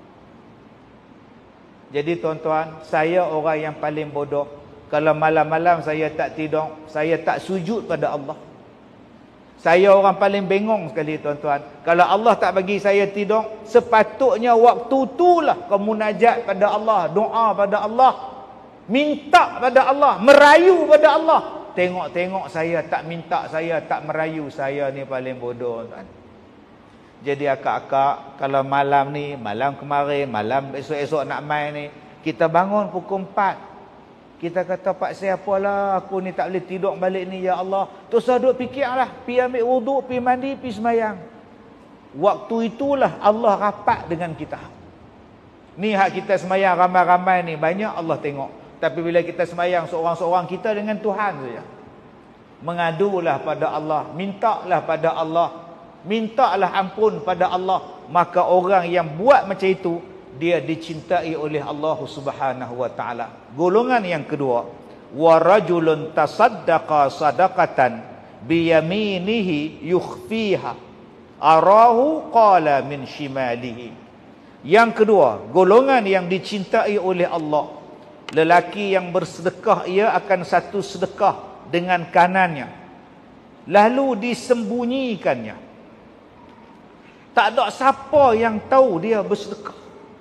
[SPEAKER 1] Jadi tuan-tuan, saya orang yang paling bodoh. Kalau malam-malam saya tak tidur, saya tak sujud pada Allah. Saya orang paling bengong sekali tuan-tuan. Kalau Allah tak bagi saya tidur, sepatutnya waktu itulah kau munajat pada Allah, doa pada Allah, minta pada Allah, merayu pada Allah. Tengok-tengok saya tak minta, saya tak merayu, saya ni paling bodoh tuan. Jadi akak-akak, kalau malam ni, malam kemarin, malam esok-esok nak main ni, kita bangun pukul 4. Kita kata, Pak saya apalah, aku ni tak boleh tidur balik ni, ya Allah. Terus saya duduk fikirlah, pi ambil wuduk, pi mandi, pi semayang. Waktu itulah Allah rapat dengan kita. Ni hak kita semayang ramai-ramai ni, banyak Allah tengok. Tapi bila kita semayang seorang-seorang, kita dengan Tuhan saja. Mengadulah pada Allah, mintalah pada Allah, mintalah ampun pada Allah. Maka orang yang buat macam itu, dia dicintai oleh Allah Subhanahu wa taala. Golongan yang kedua, wa rajulun tasaddaqa sadaqatan bi yaminihi yukhfiha arahu qala min shimalihi. Yang kedua, golongan yang dicintai oleh Allah, lelaki yang bersedekah, ia akan satu sedekah dengan kanannya, lalu disembunyikannya. Tak ada siapa yang tahu dia bersedekah.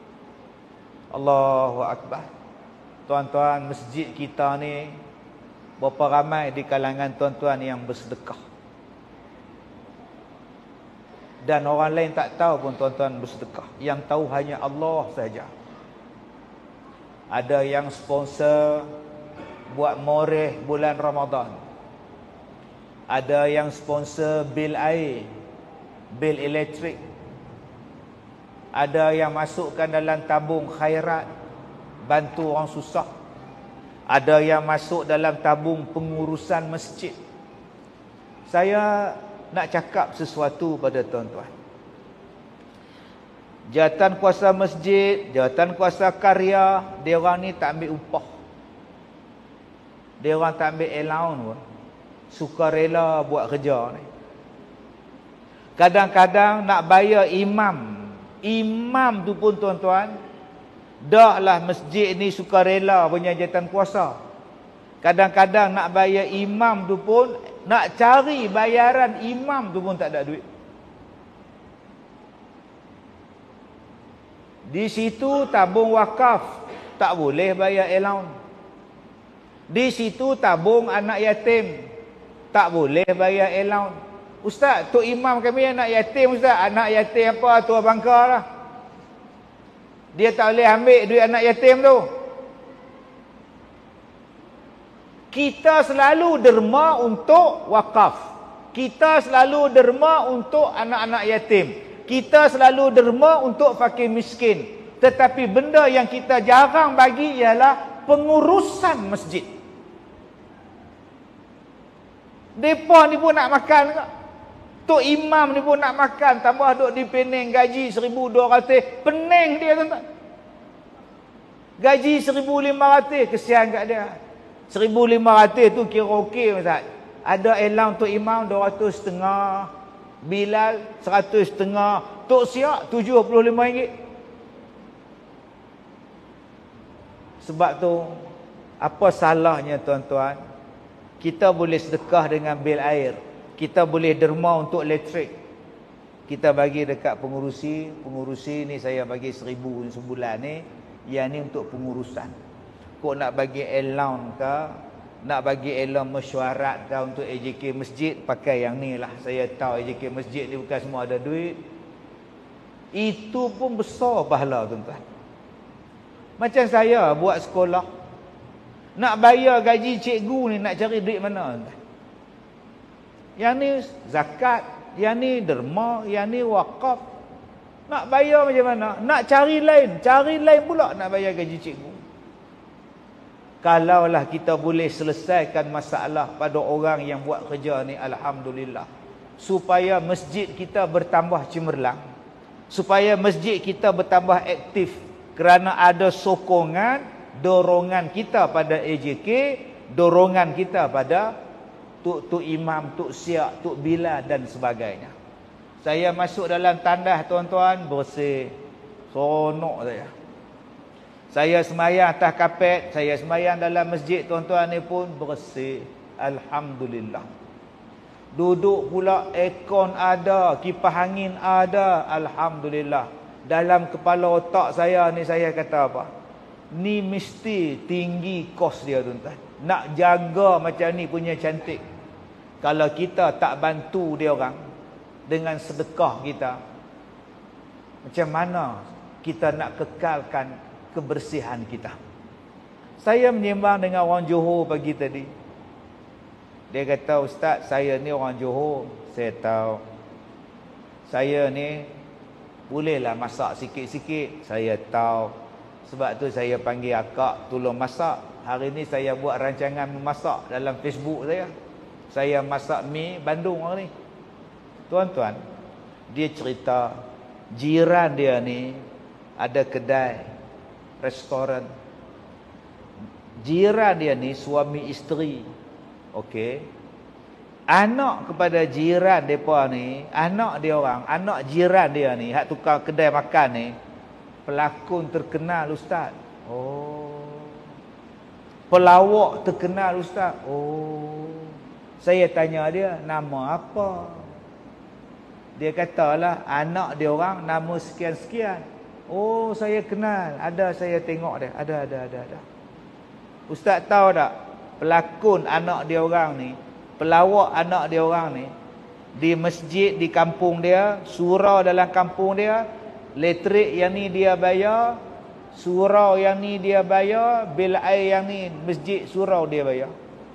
[SPEAKER 1] Allahu Akbar. Tuan-tuan, masjid kita ni berapa ramai di kalangan tuan-tuan yang bersedekah. Dan orang lain tak tahu pun tuan-tuan bersedekah. Yang tahu hanya Allah saja. Ada yang sponsor buat moreh bulan Ramadan. Ada yang sponsor bil air, bil elektrik. Ada yang masukkan dalam tabung khairat, bantu orang susah. Ada yang masuk dalam tabung pengurusan masjid. Saya nak cakap sesuatu pada tuan-tuan. Jawatan kuasa masjid, jawatan kuasa karya, dia orang ni tak ambil upah. Dia orang tak ambil allowance pun. Sukarela buat kerja ni. Kadang-kadang nak bayar imam. Imam tu pun tuan-tuan, dah lah masjid ni sukarela punya jawatan kuasa. Kadang-kadang nak bayar imam tu pun, nak cari bayaran imam tu pun tak ada duit. Di situ tabung wakaf, tak boleh bayar allowance. Di situ tabung anak yatim, tak boleh bayar allowance. Ustaz, Tok Imam kami anak yatim Ustaz. Anak yatim apa? Tua bangka lah. Dia tak boleh ambil duit anak yatim tu. Kita selalu derma untuk wakaf. Kita selalu derma untuk anak-anak yatim. Kita selalu derma untuk fakir miskin. Tetapi benda yang kita jarang bagi ialah pengurusan masjid. Depa ni pun nak makan ke? Tok Imam ni pun nak makan. Tambah duk di Penang gaji 1,200. Pening dia tuan-tuan. Gaji 1,500. Kesian kat dia. 1,500 tu kira okey Ustaz. Ada allowance Tok Imam 200,500. Bilal 100,500. Tok Siak RM75. Sebab tu, apa salahnya tuan-tuan, kita boleh sedekah dengan bil air. Kita boleh derma untuk elektrik. Kita bagi dekat pengurusi. Pengurusi ni saya bagi 1,000 sebulan ni. Yang ni untuk pengurusan. Kok nak bagi allowance ke, nak bagi allowance mesyuarat ke untuk AJK masjid, pakai yang ni lah. Saya tahu AJK masjid ni bukan semua ada duit. Itu pun besar pahala tuan-tuan. Macam saya buat sekolah, nak bayar gaji cikgu ni, nak cari duit mana tuan-tuan? Yang ni zakat, yang ni derma, yang ni wakaf. Nak bayar macam mana? Nak cari lain pula nak bayar gaji cikgu. Kalaulah kita boleh selesaikan masalah pada orang yang buat kerja ni, alhamdulillah. Supaya masjid kita bertambah cemerlang. Supaya masjid kita bertambah aktif. Kerana ada sokongan, dorongan kita pada AJK, dorongan kita pada Tok Imam, Tok Siak, Tok Bilal dan sebagainya. Saya masuk dalam tandas tuan-tuan, bersih. Seronok saya. Saya semayang atas kapet, saya semayang dalam masjid tuan-tuan ni pun bersih. Alhamdulillah. Duduk pula aircon ada, kipas angin ada. Alhamdulillah. Dalam kepala otak saya ni saya kata apa? Ni mesti tinggi kos dia tuan-tuan. Nak jaga macam ni punya cantik. Kalau kita tak bantu dia orang dengan sedekah kita, macam mana kita nak kekalkan kebersihan kita? Saya menyembang dengan orang Johor pagi tadi. Dia kata, Ustaz, saya ni orang Johor. Saya tahu. Saya ni bolehlah masak sikit-sikit. Saya tahu. Sebab tu saya panggil akak tolong masak. Hari ni saya buat rancangan memasak dalam Facebook saya. Saya masak mi Bandung hari ni. Tuan-tuan, dia cerita jiran dia ni ada kedai, restoran. Jiran dia ni suami isteri. Okey. Anak kepada jiran depa ni, anak dia orang, anak jiran dia ni, hak tukang kedai makan ni, pelakon terkenal Ustaz. Oh. Pelawak terkenal Ustaz. Oh. Saya tanya dia, nama apa? Dia katalah anak dia orang nama sekian-sekian. Oh, saya kenal. Ada, saya tengok dia. Ada. Ustaz tahu tak? Pelakon anak dia orang ni, pelawak anak dia orang ni, di masjid di kampung dia, surau dalam kampung dia, elektrik yang ni dia bayar, surau yang ni dia bayar, bil air yang ni masjid surau dia bayar.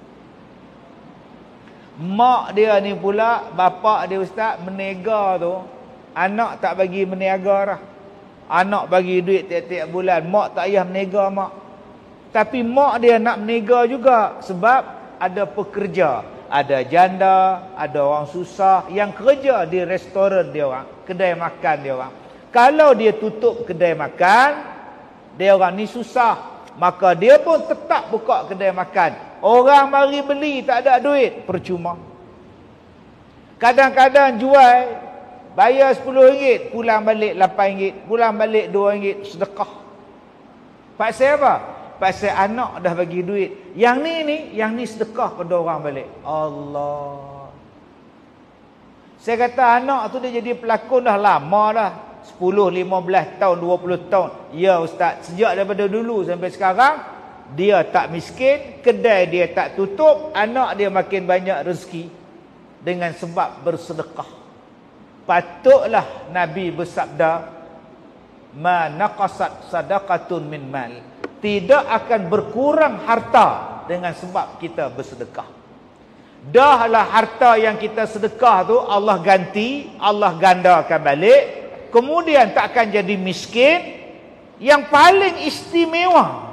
[SPEAKER 1] Mak dia ni pula, bapak dia Ustaz, menega tu, anak tak bagi meniaga dah. Anak bagi duit tiap-tiap bulan, mak tak payah menega mak. Tapi mak dia nak menega juga sebab ada pekerja, ada janda, ada orang susah yang kerja di restoran dia orang, kedai makan dia orang. Kalau dia tutup kedai makan, dia orang ni susah, maka dia pun tetap buka kedai makan. Orang mari beli tak ada duit, percuma. Kadang-kadang jual, bayar RM10, pulang balik RM8, pulang balik RM2, sedekah. Pasal apa? Pasal anak dah bagi duit. Yang ni sedekah pada orang balik. Allah. Saya kata anak tu dia jadi pelakon dah lama dah. 10, 15 tahun, 20 tahun. Ya ustaz, sejak daripada dulu sampai sekarang, dia tak miskin, kedai dia tak tutup, anak dia makin banyak rezeki dengan sebab bersedekah. Patutlah Nabi bersabda, ma naqasat sadaqatun min mal. Tidak akan berkurang harta dengan sebab kita bersedekah. Dahlah harta yang kita sedekah tu Allah ganti, Allah gandakan balik, kemudian tak akan jadi miskin. Yang paling istimewa,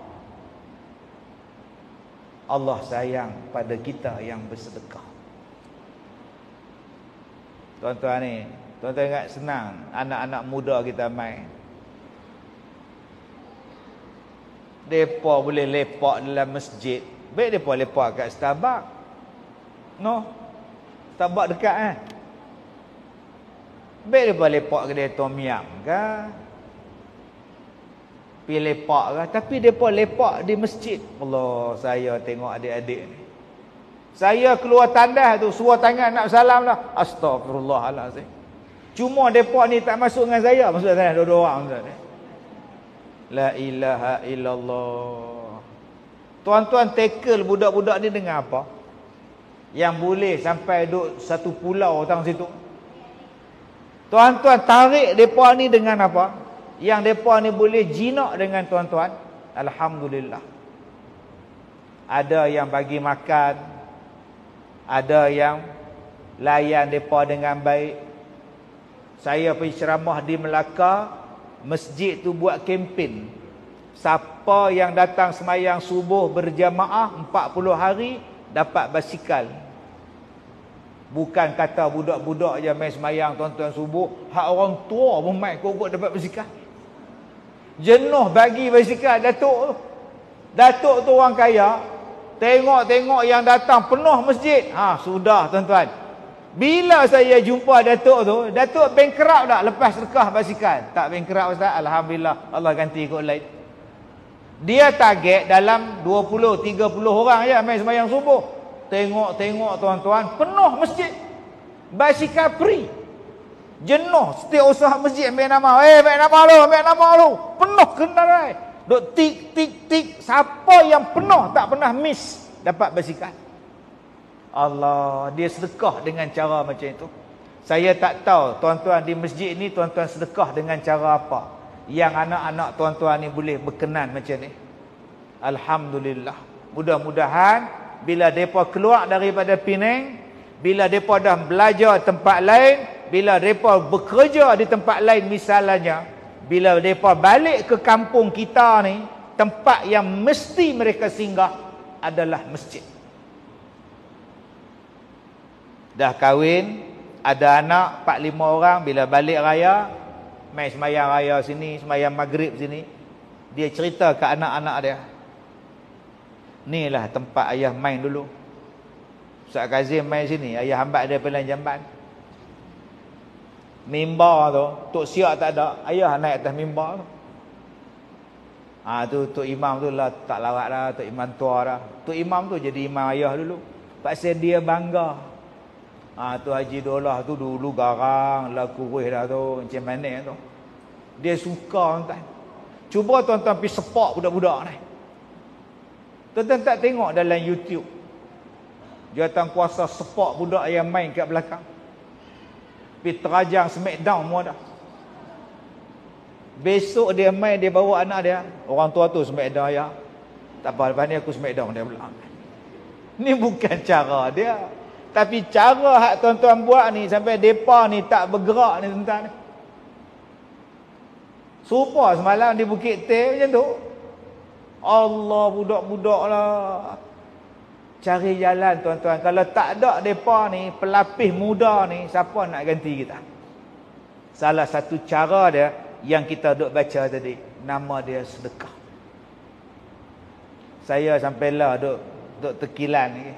[SPEAKER 1] Allah sayang pada kita yang bersedekah. Tuan-tuan ni, tuan-tuan ingat senang anak-anak muda kita main. Mereka boleh lepak dalam masjid. Baik mereka lepak kat Starbucks. No, Starbucks dekat kan. Baik mereka lepak kedai Tom Yam kan. Pergi lepak kan. Tapi mereka lepak di masjid. Allah, saya tengok adik-adik ni. Saya keluar tandas tu, suruh tangan nak salam lah. Astaghfirullahalazim. Cuma mereka ni tak masuk dengan saya. Masuk tandas dua-dua orang. La ilaha illallah. Tuan-tuan tackle budak-budak ni dengan apa? Yang boleh sampai duduk satu pulau tang situ. Tuan-tuan tarik mereka ni dengan apa? Yang mereka ni boleh jinak dengan tuan-tuan. Alhamdulillah. Ada yang bagi makan, ada yang layan mereka dengan baik. Saya pergi ceramah di Melaka, masjid tu buat kempen. Siapa yang datang semayang subuh berjamaah 40 hari dapat basikal. Bukan kata budak-budak je main semayang tuan-tuan subuh, hak orang tua pun main kok dapat basikal. Jenuh bagi basikal datuk tu. Datuk tu orang kaya, tengok-tengok yang datang penuh masjid. Sudah tuan-tuan. Bila saya jumpa datuk tu, datuk bankrupt tak lepas sedekah basikal? Tak bankrupt ustaz, alhamdulillah, Allah ganti kot lain. Dia target dalam 20-30 orang je main sembahyang subuh. Tengok-tengok tuan-tuan, penuh masjid. Basikal free. Jenuh setiap usaha masjid ambil nama. Ambil nama lu, ambil nama lu. Penuh kendaraan. Duk tik tik tik, siapa yang penuh tak pernah miss dapat basikal. Allah, dia sedekah dengan cara macam itu. Saya tak tahu tuan-tuan di masjid ni, tuan-tuan sedekah dengan cara apa yang anak-anak tuan-tuan ni boleh berkenan macam ni. Alhamdulillah. Mudah-mudahan bila mereka keluar daripada Penang, bila mereka dah belajar tempat lain, bila mereka bekerja di tempat lain misalnya, bila mereka balik ke kampung kita ni, tempat yang mesti mereka singgah adalah masjid. Dah kahwin, ada anak 4-5 orang, bila balik raya, main semayang raya sini, semayang maghrib sini, dia cerita ke anak-anak dia, inilah tempat ayah main dulu. Ustaz Kazim main sini, ayah hambat dia pelan jamban. Mimbar tu, Tok Siak tak ada, ayah naik atas mimbar tu. Tu Tok Imam tu lah tak lawat dah, Tok Imam tua dah. Tok Imam tu jadi imam ayah dulu. Pasal dia bangga. Tu Haji Dolah tu dulu garang, laku kuih dah tu, macam mana tu. Dia suka tuan. Cuba tuan-tuan pergi sepak budak-budak ni. Tuan-tuan tak tengok dalam YouTube jawatan kuasa sepak budak yang main kat belakang. Pergi terajang smackdown semua dah. Besok dia main, dia bawa anak dia, orang tua tu smackdown ya. Tak apa, lepas ni aku smackdown dia bilang. Ni bukan cara dia. Tapi cara hak tuan-tuan buat ni sampai depa ni tak bergerak ni tuan-tuan. Serupa semalam di Bukit Teh macam tu. Allah, budak-budak lah. Cari jalan tuan-tuan. Kalau tak ada depa ni, pelapis muda ni, siapa nak ganti kita? Salah satu cara dia yang kita duk baca tadi, nama dia sedekah. Saya sampailah duk tekilan ni.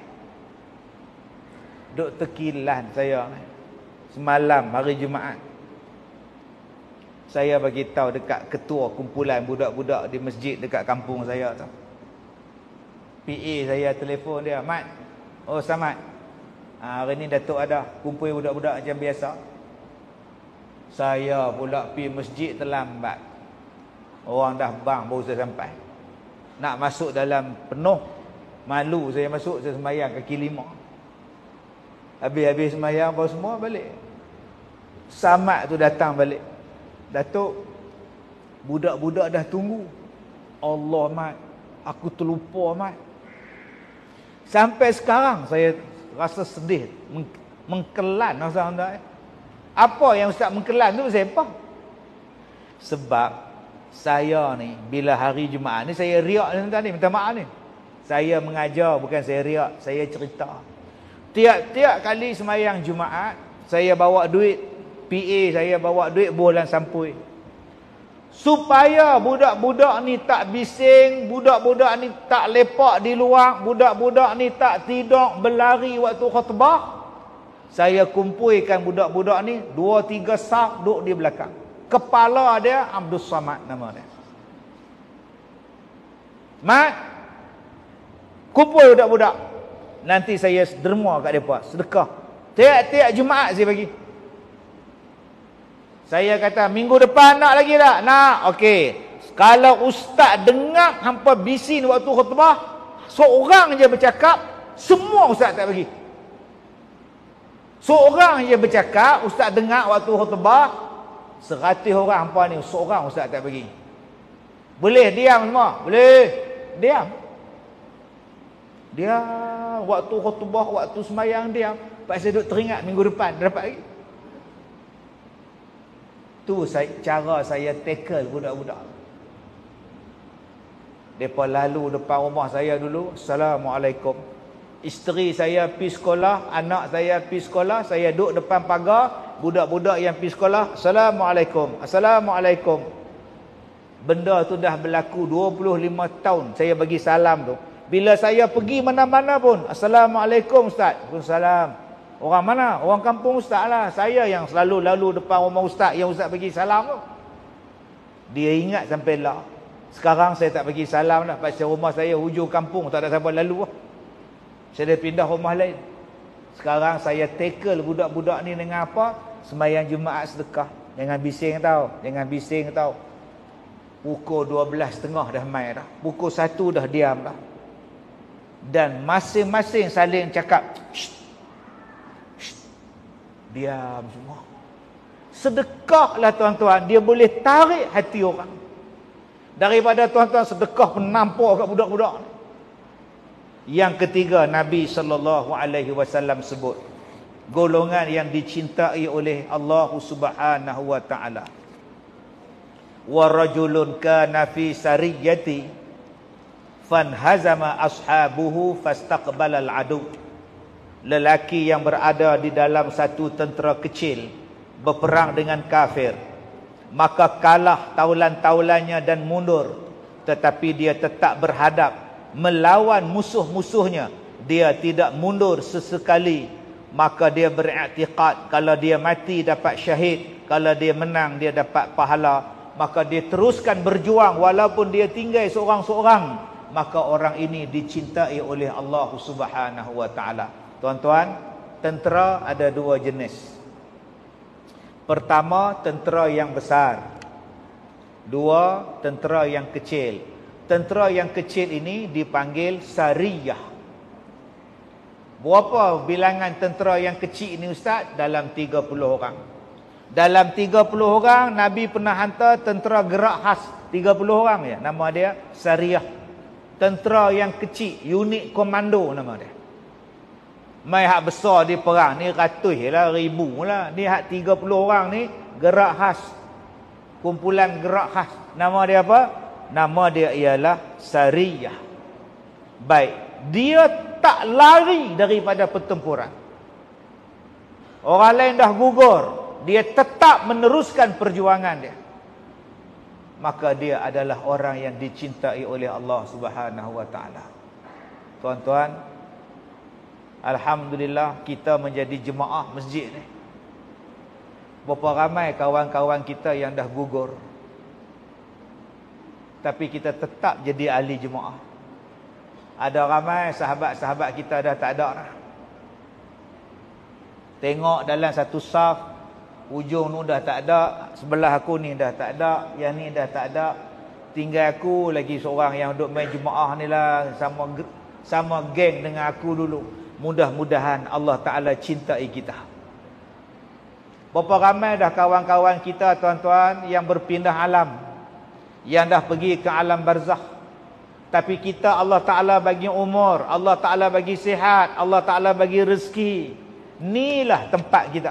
[SPEAKER 1] Duk tekilan saya semalam hari Jumaat. Saya bagi tahu dekat ketua kumpulan budak-budak di masjid dekat kampung saya tu. PA saya telefon dia, "Mat. Oh, Samad. Hari ni Datuk ada kumpul budak-budak macam biasa." Saya pula pergi masjid terlambat. Orang dah bang baru saya sampai. Nak masuk dalam penuh, malu saya masuk, saya sembahyang kaki 5. Habis sembahyang baru semua balik. Samad tu datang balik. "Datuk, budak-budak dah tunggu." Allah, Mat, aku terlupa, Mat. Sampai sekarang saya rasa sedih, mengkelan rasa anda. Apa yang Ustaz mengkelan tu siapa? Sebab saya ni bila hari Jumaat ni saya riak ni, minta maaf ni. Saya mengajar, bukan saya riak, saya cerita. Tiap-tiap kali sembahyang Jumaat, saya bawa duit, PA saya bawa duit bulan sampui. Supaya budak-budak ni tak bising, budak-budak ni tak lepak di luar, budak-budak ni tak tidur berlari waktu khutbah. Saya kumpulkan budak-budak ni 2-3 saf duduk di belakang. Kepala dia Abdul Samad nama dia. "Mat, kumpul budak-budak. Nanti saya derma kat depa, sedekah. Tiap-tiap Jumaat saya bagi." Saya kata, "Minggu depan nak lagi tak?" "Nak." "Okey. Kalau ustaz dengar hampa bisin waktu khutbah, seorang je bercakap, semua ustaz tak bagi. Seorang je bercakap, ustaz dengar waktu khutbah, 100 orang hampa ni, seorang ustaz tak bagi. Boleh diam semua? Boleh. Diam. Diam. Waktu khutbah, waktu sembahyang diam. Lepas saya duduk teringat minggu depan dapat lagi. Tu cara saya tackle budak-budak. Mereka lalu depan rumah saya dulu, "Assalamualaikum." Isteri saya pergi sekolah, anak saya pergi sekolah, saya duduk depan pagar, budak-budak yang pergi sekolah, "Assalamualaikum, Assalamualaikum." Benda tu dah berlaku 25 tahun saya bagi salam tu. Bila saya pergi mana-mana pun, "Assalamualaikum Ustaz." "Waalaikumsalam." "Orang mana?" "Orang kampung Ustaz lah." Saya yang selalu lalu depan rumah Ustaz yang Ustaz bagi salam tu. Dia ingat sampai lah. Sekarang saya tak bagi salam dah. Pasal rumah saya hujung kampung, tak ada siapa lalu lah. Saya dah pindah rumah lain. Sekarang saya tackle budak-budak ni dengan apa? Sembahyang Jumaat sedekah. Jangan bising tau. Jangan bising tau. Pukul 12.30 dah main dah. Pukul 1 dah diam dah. Dan masing-masing saling cakap, "Shh, shh." Diam semua. Sedekahlah tuan-tuan. Dia boleh tarik hati orang. Daripada tuan-tuan sedekah penampur kat budak-budak ni. Yang ketiga, Nabi SAW sebut golongan yang dicintai oleh Allah Subhanahu wa taala. "Wa rajulun kana fi sariyati fanhazama ashabuhu fastaqbala al-adu." Lelaki yang berada di dalam satu tentera kecil berperang dengan kafir, maka kalah taulan-taulannya dan mundur, tetapi dia tetap berhadap melawan musuh-musuhnya. Dia tidak mundur sesekali. Maka dia beriktikad kalau dia mati dapat syahid, kalau dia menang dia dapat pahala. Maka dia teruskan berjuang walaupun dia tinggal seorang-seorang. Maka orang ini dicintai oleh Allah Subhanahu wa taala. Tuan-tuan, tentera ada dua jenis. Pertama, tentera yang besar. Dua, tentera yang kecil. Tentera yang kecil ini dipanggil sariyah. Berapa bilangan tentera yang kecil ini Ustaz? Dalam 30 orang. Dalam 30 orang, Nabi pernah hantar tentera gerak khas. 30 orang ya. Nama dia sariyah. Tentera yang kecil, unit komando nama dia. Mai hak besar di perang ni ratus lah, ribu lah. Ni hak 30 orang ni gerak khas. Kumpulan gerak khas. Nama dia apa? Nama dia ialah sariyah. Baik, dia tak lari daripada pertempuran. Orang lain dah gugur, dia tetap meneruskan perjuangan dia, maka dia adalah orang yang dicintai oleh Allah Subhanahu wa taala. Tuan-tuan, alhamdulillah kita menjadi jemaah masjid ni. Berapa ramai kawan-kawan kita yang dah gugur, tapi kita tetap jadi ahli jemaah. Ada ramai sahabat-sahabat kita dah tak ada dah. Tengok dalam satu saf, ujung tu dah tak ada, sebelah aku ni dah tak ada, yang ni dah tak ada. Tinggal aku lagi seorang yang duk main jemaah ni lah, sama geng dengan aku dulu. Mudah-mudahan Allah Ta'ala cintai kita. Berapa ramai dah kawan-kawan kita, tuan-tuan, yang berpindah alam, yang dah pergi ke alam barzakh. Tapi kita, Allah Ta'ala bagi umur, Allah Ta'ala bagi sihat, Allah Ta'ala bagi rezeki. Inilah tempat kita.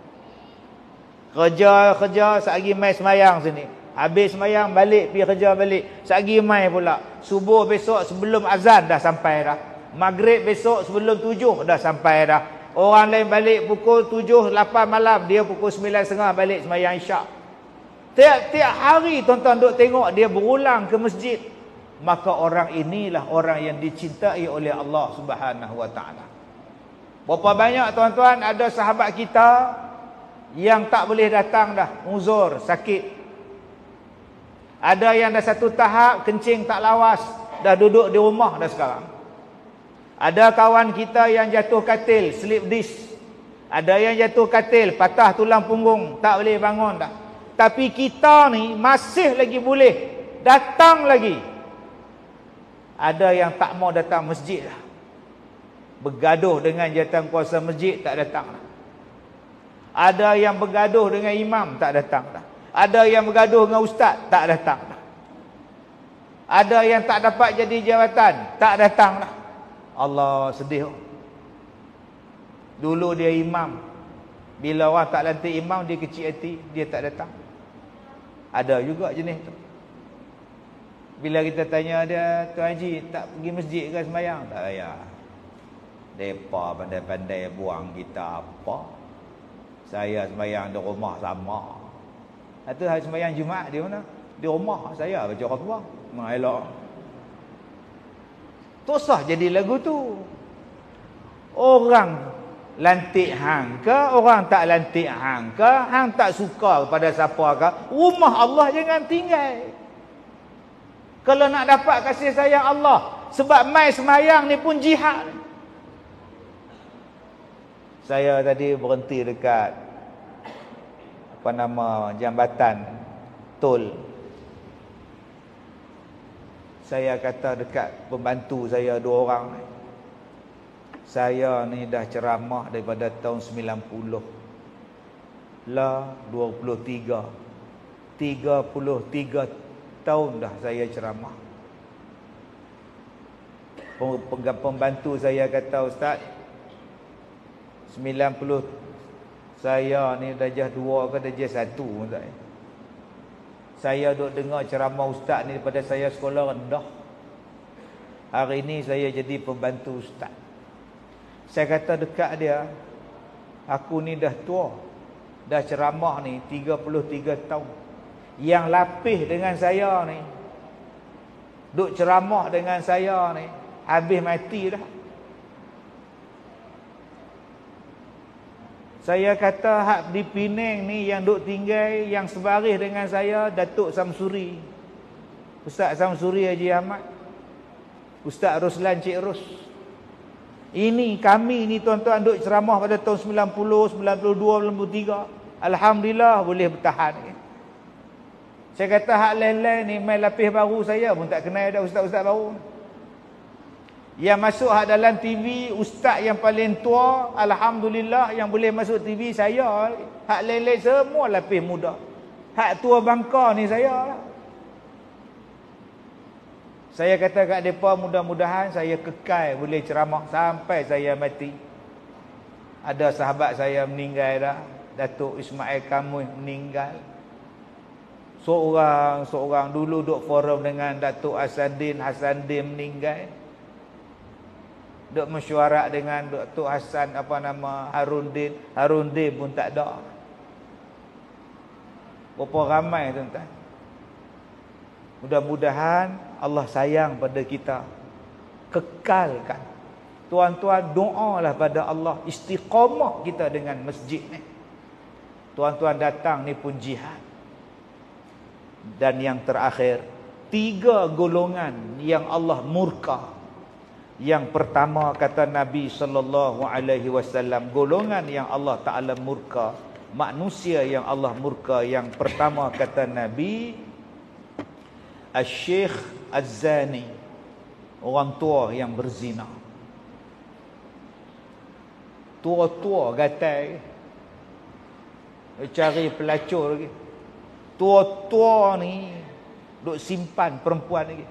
[SPEAKER 1] Kerja, sehari mai semayang sini. Habis semayang, balik, pergi kerja balik. Sehari mai pula. Subuh besok sebelum azan dah sampai dah. Maghrib besok sebelum 7 dah sampai dah. Orang lain balik pukul 7, 8 malam. Dia pukul 9.30 balik semayang isyak. Tiap-tiap hari tuan-tuan duk tengok dia berulang ke masjid. Maka orang inilah orang yang dicintai oleh Allah Subhanahu wa taala. Berapa banyak tuan-tuan ada sahabat kita yang tak boleh datang dah, uzur, sakit. Ada yang dah satu tahap kencing tak lawas, dah duduk di rumah dah sekarang. Ada kawan kita yang jatuh katil, slip disc. Ada yang jatuh katil, patah tulang punggung, tak boleh bangun dah. Tapi kita ni masih lagi boleh datang lagi. Ada yang tak mau datang masjid lah. Bergaduh dengan jawatan kuasa masjid, tak datang lah. Ada yang bergaduh dengan imam, tak datang lah. Ada yang bergaduh dengan ustaz, tak datang lah. Ada yang tak dapat jadi jawatan, tak datang lah. Allah sedih. Dulu dia imam, bila orang tak lantik imam, dia kecil hati, dia tak datang. Ada juga jenis tu. Bila kita tanya dia, Tuan Haji tak pergi masjid ke semayang? Tak payah. Mereka pandai-pandai buang kita apa. Saya semayang di rumah sama. Itu hari semayang Jumaat di mana? Di rumah saya baca khutbah. Elok. Tosah jadi lagu tu. Orang lantik hang ke, orang tak lantik hang ke, hang tak suka kepada siapa ke, rumah Allah jangan tinggal. Kalau nak dapat kasih sayang Allah, sebab mai semayang ni pun jihad. Saya tadi berhenti dekat jambatan tol. Saya kata dekat pembantu saya 2 orang. Saya ni dah ceramah daripada tahun 90. Lah 23. 33 tahun dah saya ceramah. Pembantu saya kata, Ustaz, 90 saya ni darjah 2 ke darjah 1, Ustaz. Saya duk dengar ceramah Ustaz ni daripada saya sekolah rendah. Hari ni saya jadi pembantu Ustaz. Saya kata dekat dia, aku ni dah tua, dah ceramah ni 33 tahun. Yang lapis dengan saya ni, duk ceramah dengan saya ni, habis mati dah. Saya kata hak di Penang ni yang duk tinggal, yang sebaris dengan saya, Datuk Samsuri, Ustaz Samsuri Haji Ahmad, Ustaz Ruslan Cik Rus. Ini kami ni tuan-tuan duk ceramah pada tahun 90, 92, 93. Alhamdulillah boleh bertahan. Saya kata hak lain-lain ni main lapis baru, saya pun tak kenal ada ustaz-ustaz baru. Yang masuk hak dalam TV, ustaz yang paling tua, alhamdulillah yang boleh masuk TV saya. Hak lain-lain semua lapis muda. Hak tua bangka ni saya lah. Saya kata kat mereka, mudah-mudahan saya kekal boleh ceramah sampai saya mati. Ada sahabat saya meninggal dah. Datuk Ismail Kamuy meninggal. Seorang dulu duk forum dengan Datuk Hasanuddin meninggal. Duk mesyuarat dengan Datuk Hasan Haruddin pun tak ada. Berapa ramai tuan-tuan. Mudah-mudahan Allah sayang pada kita. Kekalkan. Tuan-tuan doalah pada Allah. Istiqamah kita dengan masjid ni. Tuan-tuan datang ni pun jihad. Dan yang terakhir, 3 golongan yang Allah murka. Yang pertama kata Nabi SAW, golongan yang Allah Ta'ala murka, manusia yang Allah murka. Yang pertama kata Nabi, Al-Syekh Az-Zani, orang tua yang berzina. Tua-tua gatai, cari pelacur lagi. Tua-tua ni duk simpan perempuan lagi.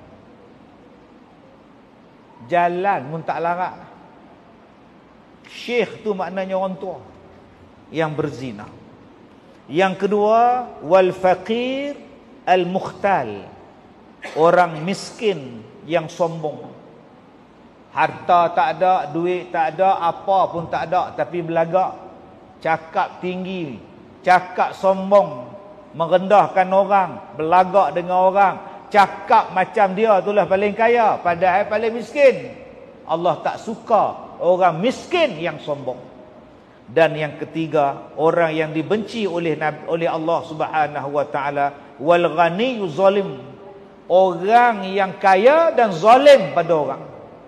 [SPEAKER 1] Jalan pun tak larat. Syekh tu maknanya orang tua yang berzina. Yang kedua, wal faqir al mukhtal, orang miskin yang sombong. Harta tak ada, duit tak ada, apa pun tak ada, tapi belagak, cakap tinggi, cakap sombong, merendahkan orang, belagak dengan orang, cakap macam dia itulah paling kaya, padahal paling miskin. Allah tak suka orang miskin yang sombong. Dan yang ketiga, orang yang dibenci oleh Allah Subhanahu wa taala, wal ghaniyyu zalim, orang yang kaya dan zalim pada orang.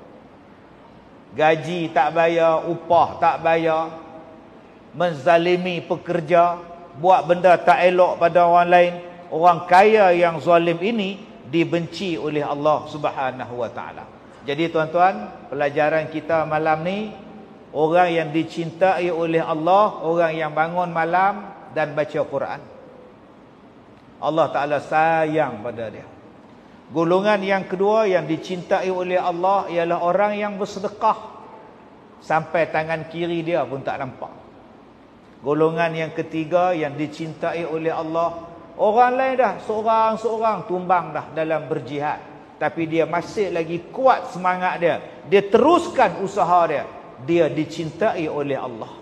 [SPEAKER 1] Gaji tak bayar, upah tak bayar, menzalimi pekerja, buat benda tak elok pada orang lain. Orang kaya yang zalim ini dibenci oleh Allah Subhanahu wa taala. Jadi tuan-tuan, pelajaran kita malam ni, orang yang dicintai oleh Allah, orang yang bangun malam dan baca Quran. Allah Ta'ala sayang pada dia. Golongan yang kedua yang dicintai oleh Allah ialah orang yang bersedekah sampai tangan kiri dia pun tak nampak. Golongan yang ketiga yang dicintai oleh Allah, orang lain dah seorang-seorang tumbang dah dalam berjihad, tapi dia masih lagi kuat semangat dia. Dia teruskan usaha dia. Dia dicintai oleh Allah.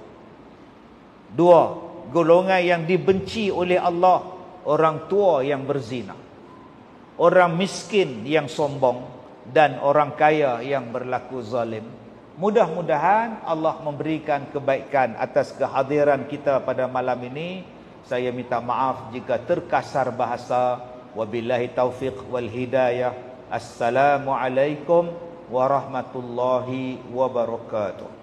[SPEAKER 1] 2, golongan yang dibenci oleh Allah, orang tua yang berzina, orang miskin yang sombong, dan orang kaya yang berlaku zalim. Mudah-mudahan Allah memberikan kebaikan atas kehadiran kita pada malam ini. Saya minta maaf jika terkasar bahasa. Wabillahi taufiq wal hidayah. Assalamualaikum warahmatullahi wabarakatuh.